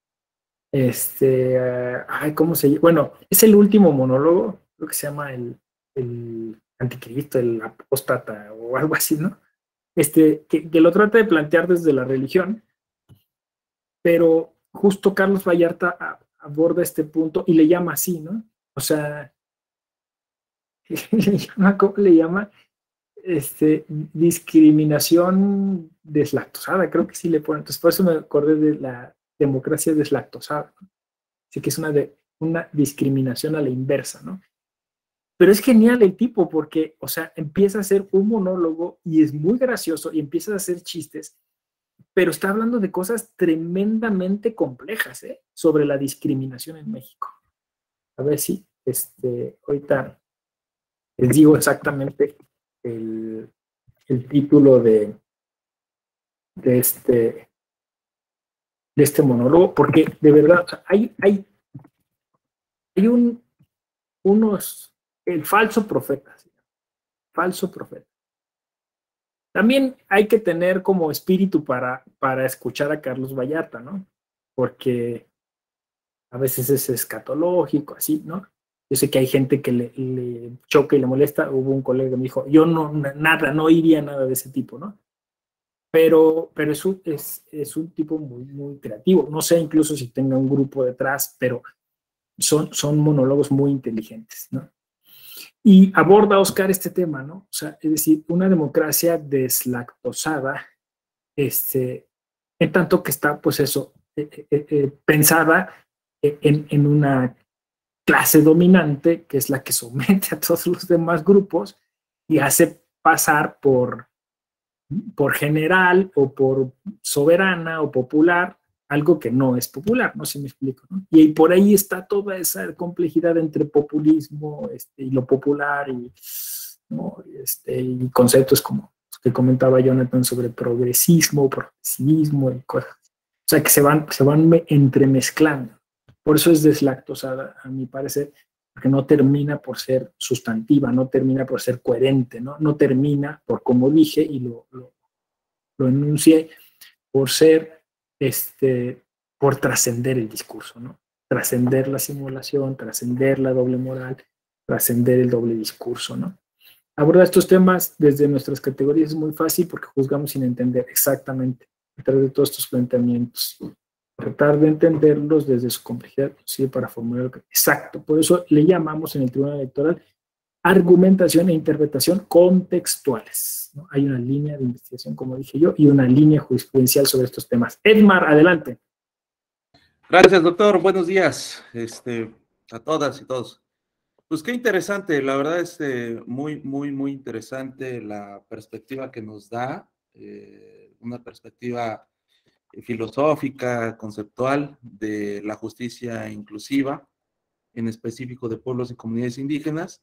¿Cómo se llama? Bueno, es el último monólogo, creo que se llama el anticristo, el apóstata o algo así, ¿no? Que lo trata de plantear desde la religión, pero justo Carlos Vallarta aborda este punto y le llama así, ¿no? O sea, ¿cómo le llama? Discriminación deslactosada, creo que sí le pone. Entonces, por eso me acordé de la democracia deslactosada, ¿no? Así que es una discriminación a la inversa, ¿no? Pero es genial el tipo porque, o sea, empieza a hacer un monólogo y es muy gracioso y empieza a hacer chistes, pero está hablando de cosas tremendamente complejas, sobre la discriminación en México. A ver si, ahorita les digo exactamente el título de este monólogo, porque de verdad hay el falso profeta, ¿sí? Falso profeta. También hay que tener como espíritu para escuchar a Carlos Vallarta, ¿no? Porque a veces es escatológico, así, ¿no? Yo sé que hay gente que le choca y le molesta. Hubo un colega que me dijo, yo no iría nada de ese tipo, ¿no? Pero es un tipo muy, muy creativo. No sé incluso si tenga un grupo detrás, pero son monólogos muy inteligentes, ¿no? Y aborda Oscar este tema, ¿no? O sea, es decir, una democracia deslactosada, en tanto que está, pues eso, pensada en una clase dominante, que es la que somete a todos los demás grupos y hace pasar por general o por soberana o popular algo que no es popular, no sé si me explico, ¿no? Y por ahí está toda esa complejidad entre populismo y lo popular ¿no? Y conceptos como los que comentaba Jonathan sobre progresismo y cosas. O sea, que se van entremezclando. Por eso es deslactosada, a mi parecer, porque no termina por ser sustantiva, no termina por ser coherente, no termina por, como dije, y lo enuncié, por ser, por trascender el discurso, ¿no? Trascender la simulación, trascender la doble moral, trascender el doble discurso, ¿no? Abordar estos temas desde nuestras categorías es muy fácil porque juzgamos sin entender exactamente detrás de todos estos planteamientos. Tratar de entenderlos desde su complejidad sirve para formular lo que... Exacto, por eso le llamamos en el Tribunal Electoral argumentación e interpretación contextuales, ¿no? Hay una línea de investigación, como dije yo, y una línea jurisprudencial sobre estos temas. Edmar, adelante. Gracias, doctor. Buenos días a todas y todos. Pues qué interesante, la verdad, muy, muy, muy interesante la perspectiva que nos da, una perspectiva filosófica, conceptual de la justicia inclusiva, en específico de pueblos y comunidades indígenas.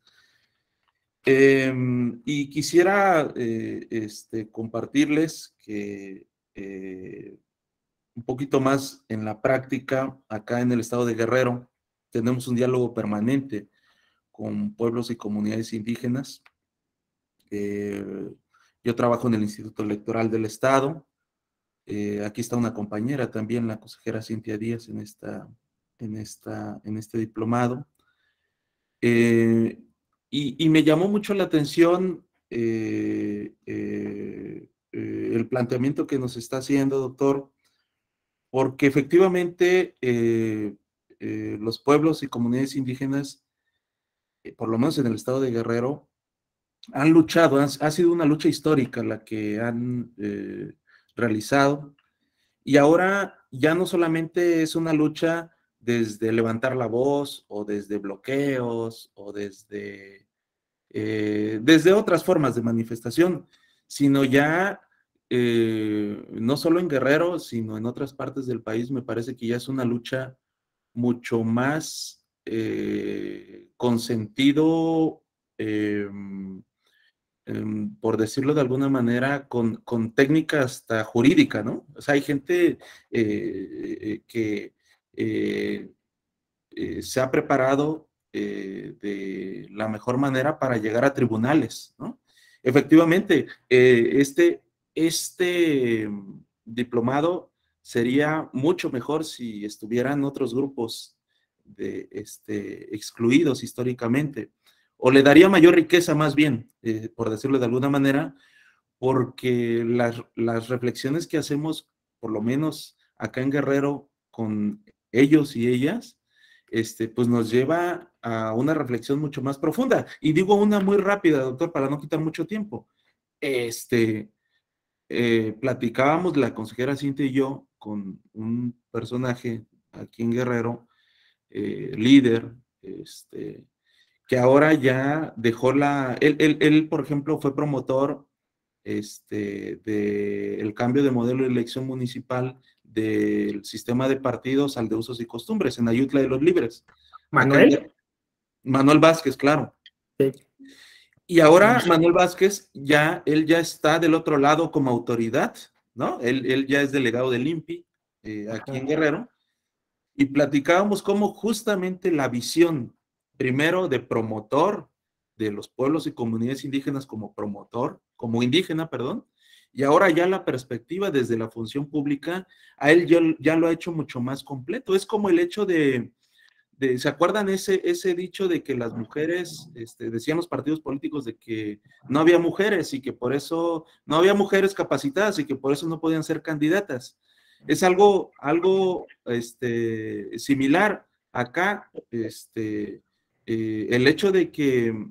Y quisiera compartirles que un poquito más en la práctica, acá en el estado de Guerrero, tenemos un diálogo permanente con pueblos y comunidades indígenas. Yo trabajo en el Instituto Electoral del Estado. Aquí está una compañera también, la consejera Cintia Díaz, en este diplomado. Y me llamó mucho la atención el planteamiento que nos está haciendo, doctor, porque efectivamente los pueblos y comunidades indígenas, por lo menos en el estado de Guerrero, han luchado, ha sido una lucha histórica la que han realizado, y ahora ya no solamente es una lucha desde levantar la voz o desde bloqueos o desde otras formas de manifestación, sino ya no solo en Guerrero, sino en otras partes del país. Me parece que ya es una lucha mucho más con sentido, por decirlo de alguna manera, con técnica hasta jurídica, ¿no? O sea, hay gente que se ha preparado de la mejor manera para llegar a tribunales, ¿no? Efectivamente, este diplomado sería mucho mejor si estuvieran otros grupos excluidos históricamente, o le daría mayor riqueza más bien, por decirlo de alguna manera, porque las reflexiones que hacemos, por lo menos acá en Guerrero, con ellos y ellas, pues nos lleva a una reflexión mucho más profunda. Y digo una muy rápida, doctor, para no quitar mucho tiempo. Platicábamos la consejera Cintia y yo con un personaje aquí en Guerrero, líder, que ahora ya dejó él, por ejemplo, fue promotor del cambio de modelo de elección municipal del sistema de partidos al de usos y costumbres en Ayutla de los Libres. ¿Manuel? Manuel Vázquez, claro. Sí. Y ahora Manuel Vázquez, él ya está del otro lado como autoridad, ¿no? Él ya es delegado del INPI aquí en Guerrero. Y platicábamos cómo justamente la visión, primero de promotor de los pueblos y comunidades indígenas como indígena, perdón, y ahora ya la perspectiva desde la función pública, a él ya lo ha hecho mucho más completo. Es como el hecho ¿se acuerdan ese dicho de que las mujeres, decían los partidos políticos de que no había mujeres y que por eso no había mujeres capacitadas y que por eso no podían ser candidatas? Es algo similar acá, el hecho de que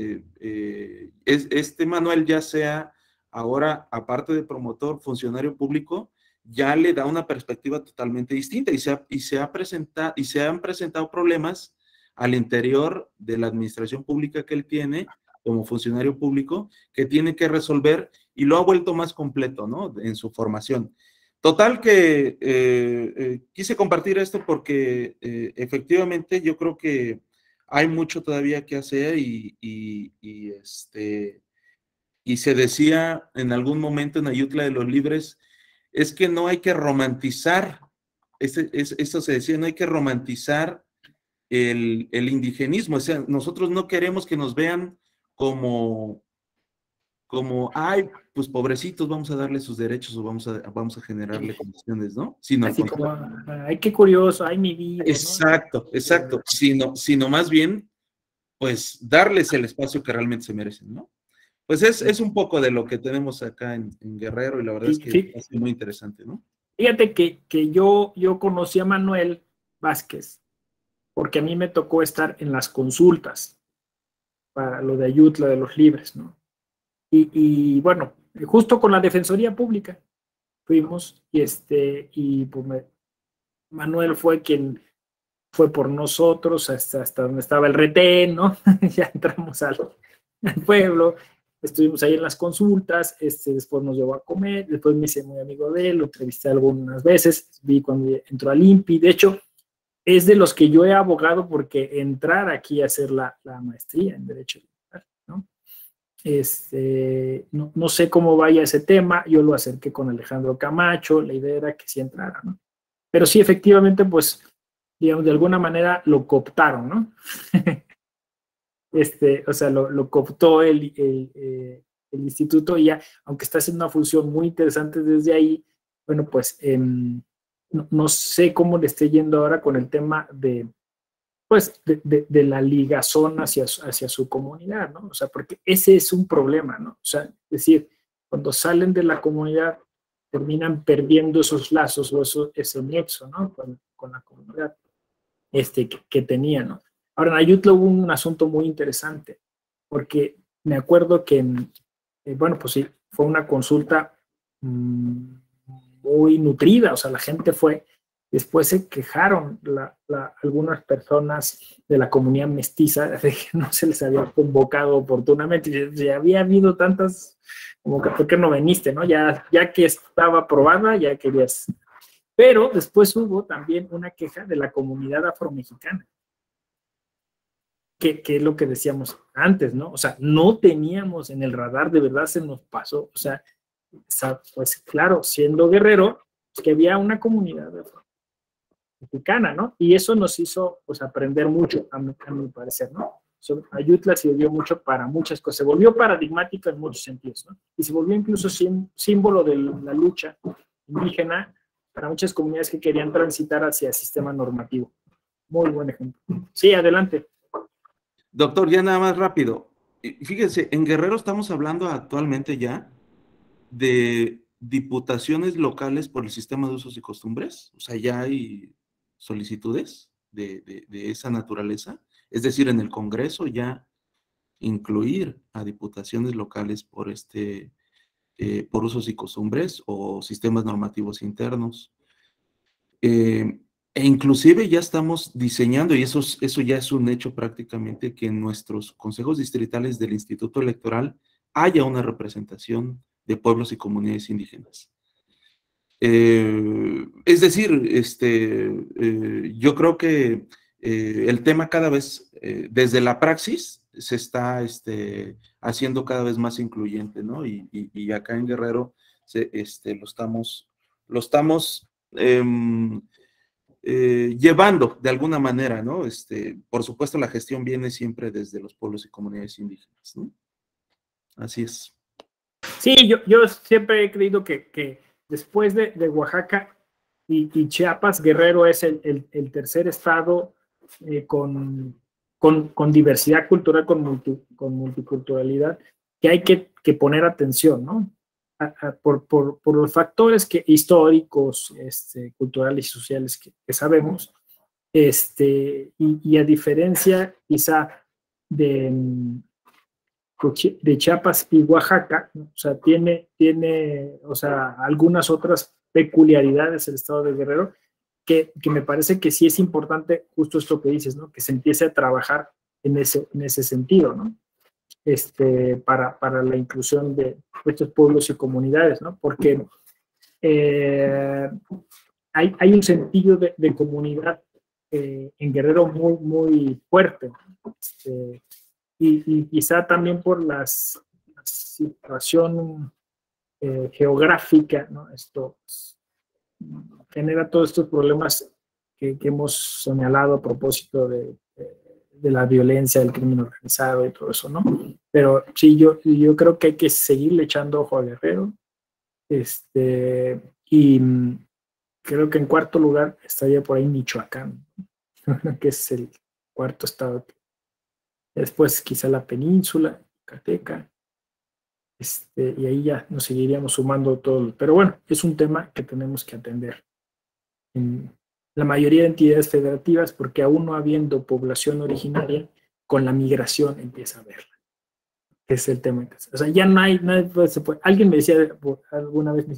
Manuel ya sea ahora, aparte de promotor, funcionario público, ya le da una perspectiva totalmente distinta y se han presentado problemas al interior de la administración pública que él tiene como funcionario público que tiene que resolver y lo ha vuelto más completo, ¿no? En su formación. Total que quise compartir esto porque efectivamente yo creo que hay mucho todavía que hacer y se decía en algún momento en Ayutla de los Libres, es que no hay que romantizar, esto se decía, no hay que romantizar el indigenismo, o sea, nosotros no queremos que nos vean como, ay, pues pobrecitos, vamos a darle sus derechos o vamos a generarle condiciones, ¿no? Sino así como, ay, qué curioso, ay, mi vida. Exacto, ¿no? Exacto, sino más bien, pues, darles el espacio que realmente se merecen, ¿no? Pues es un poco de lo que tenemos acá en Guerrero y la verdad es que ha sido muy interesante, ¿no? Fíjate que yo conocí a Manuel Vázquez porque a mí me tocó estar en las consultas para lo de Ayutla de los Libres, ¿no? Y bueno, justo con la Defensoría Pública fuimos y pues Manuel fue quien fue por nosotros hasta donde estaba el retén, ¿no? Ya entramos al pueblo, estuvimos ahí en las consultas, después nos llevó a comer, después me hice muy amigo de él, lo entrevisté algunas veces, vi cuando entró al INPI, de hecho, es de los que yo he abogado porque entrar aquí a hacer la maestría en Derecho Digital, ¿no? No sé cómo vaya ese tema, yo lo acerqué con Alejandro Camacho, la idea era que sí entrara, ¿no? Pero sí, efectivamente, pues, digamos, de alguna manera lo cooptaron, ¿no? O sea, lo cooptó el instituto y ya, aunque está haciendo una función muy interesante desde ahí, bueno, pues no sé cómo le esté yendo ahora con el tema de la ligazón hacia su comunidad, ¿no? O sea, porque ese es un problema, ¿no? O sea, es decir, cuando salen de la comunidad terminan perdiendo esos lazos o ese nexo, ¿no? Con la comunidad que tenían, ¿no? Ahora, en Ayutla hubo un asunto muy interesante, porque me acuerdo que, bueno, pues sí, fue una consulta muy nutrida, o sea, la gente fue, después se quejaron algunas personas de la comunidad mestiza de que no se les había convocado oportunamente, ya había habido tantas, como que, ¿por qué no viniste, no? Ya que estaba aprobada, ya querías Pero después hubo también una queja de la comunidad afromexicana, que es lo que decíamos antes, ¿no? O sea, no teníamos en el radar, de verdad se nos pasó. O sea, pues claro, siendo Guerrero, pues, que había una comunidad afromexicana, ¿no? Y eso nos hizo, pues, aprender mucho, a mi parecer, ¿no? Ayutla sirvió mucho para muchas cosas, se volvió paradigmática en muchos sentidos, ¿no? Y se volvió incluso símbolo de la lucha indígena para muchas comunidades que querían transitar hacia el sistema normativo. Muy buen ejemplo. Sí, adelante. Doctor, ya nada más rápido. Fíjense, en Guerrero estamos hablando actualmente ya de diputaciones locales por el sistema de usos y costumbres. O sea, ya hay solicitudes de esa naturaleza. Es decir, en el Congreso ya incluir a diputaciones locales por por usos y costumbres o sistemas normativos internos. E inclusive ya estamos diseñando, y eso ya es un hecho prácticamente, que en nuestros consejos distritales del Instituto Electoral haya una representación de pueblos y comunidades indígenas. Es decir, yo creo que el tema cada vez, desde la praxis, se está haciendo cada vez más incluyente, ¿no? Y acá en Guerrero lo estamos llevando de alguna manera, ¿no? Por supuesto, la gestión viene siempre desde los pueblos y comunidades indígenas, ¿no? Así es. Sí, yo siempre he creído que después de Oaxaca y Chiapas, Guerrero es el tercer estado con diversidad cultural, con multiculturalidad, que hay que poner atención, ¿no? Por los factores históricos, culturales y sociales que sabemos, y a diferencia quizá de Chiapas y Oaxaca, ¿no? O sea, tiene, o sea, algunas otras peculiaridades el estado de Guerrero que me parece que sí es importante justo esto que dices, ¿no? Que se empiece a trabajar en ese sentido, ¿no? Para la inclusión de estos pueblos y comunidades, ¿no? Porque hay un sentido de comunidad en Guerrero muy, muy fuerte, ¿no? Y quizá también por la situación geográfica, ¿no? Esto genera todos estos problemas que hemos señalado a propósito de la violencia, del crimen organizado y todo eso, ¿no? Pero sí, yo creo que hay que seguirle echando ojo a Guerrero. Y creo que en cuarto lugar estaría por ahí Michoacán, ¿no? Que es el cuarto estado. Después quizá la península, Yucateca, y ahí ya nos seguiríamos sumando todo. Pero bueno, es un tema que tenemos que atender en la mayoría de entidades federativas, porque aún no habiendo población originaria, con la migración empieza a verla. Es el tema. O sea, ya no hay, alguien me decía alguna vez,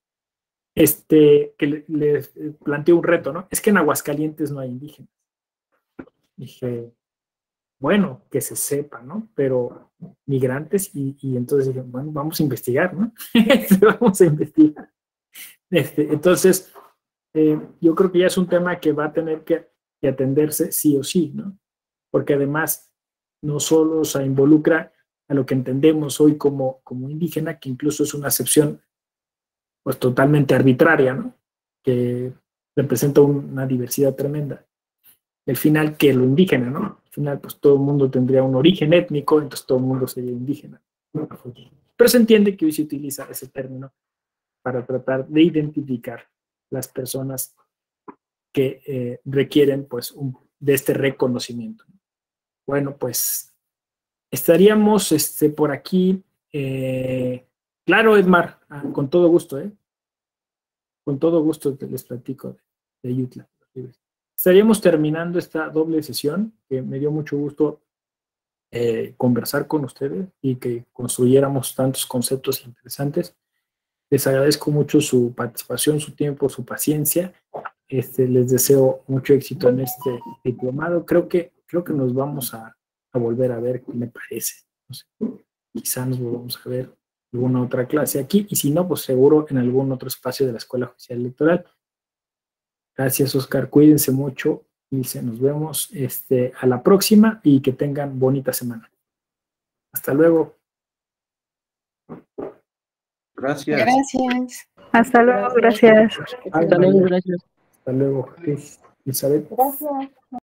que le planteó un reto, ¿no? Es que en Aguascalientes no hay indígenas. Dije, bueno, que se sepa, ¿no? Pero migrantes, y entonces dije, bueno, vamos a investigar, ¿no? Vamos a investigar. Entonces, yo creo que ya es un tema que va a tener que atenderse sí o sí, ¿no? Porque además no solo se involucra a lo que entendemos hoy como indígena, que incluso es una acepción pues totalmente arbitraria, ¿no? Que representa una diversidad tremenda. Al final, que lo indígena, ¿no? Al final, pues todo el mundo tendría un origen étnico, entonces todo el mundo sería indígena. Pero se entiende que hoy se utiliza ese término para tratar de identificar las personas que requieren, pues, de este reconocimiento. Bueno, pues, estaríamos por aquí. Claro, Edmar, con todo gusto, con todo gusto les platico de Ayutla. Estaríamos terminando esta doble sesión, que me dio mucho gusto conversar con ustedes y que construyéramos tantos conceptos interesantes. Les agradezco mucho su participación, su tiempo, su paciencia. Les deseo mucho éxito en este diplomado. Creo que nos vamos a volver a ver, ¿qué me parece? No sé, quizá nos volvamos a ver en alguna otra clase aquí, y si no, pues seguro en algún otro espacio de la Escuela Oficial Electoral. Gracias, Oscar. Cuídense mucho y nos vemos a la próxima y que tengan bonita semana. Hasta luego. Gracias. Gracias. Hasta luego, gracias. Hasta luego, gracias. Hasta luego, Elizabeth. Gracias.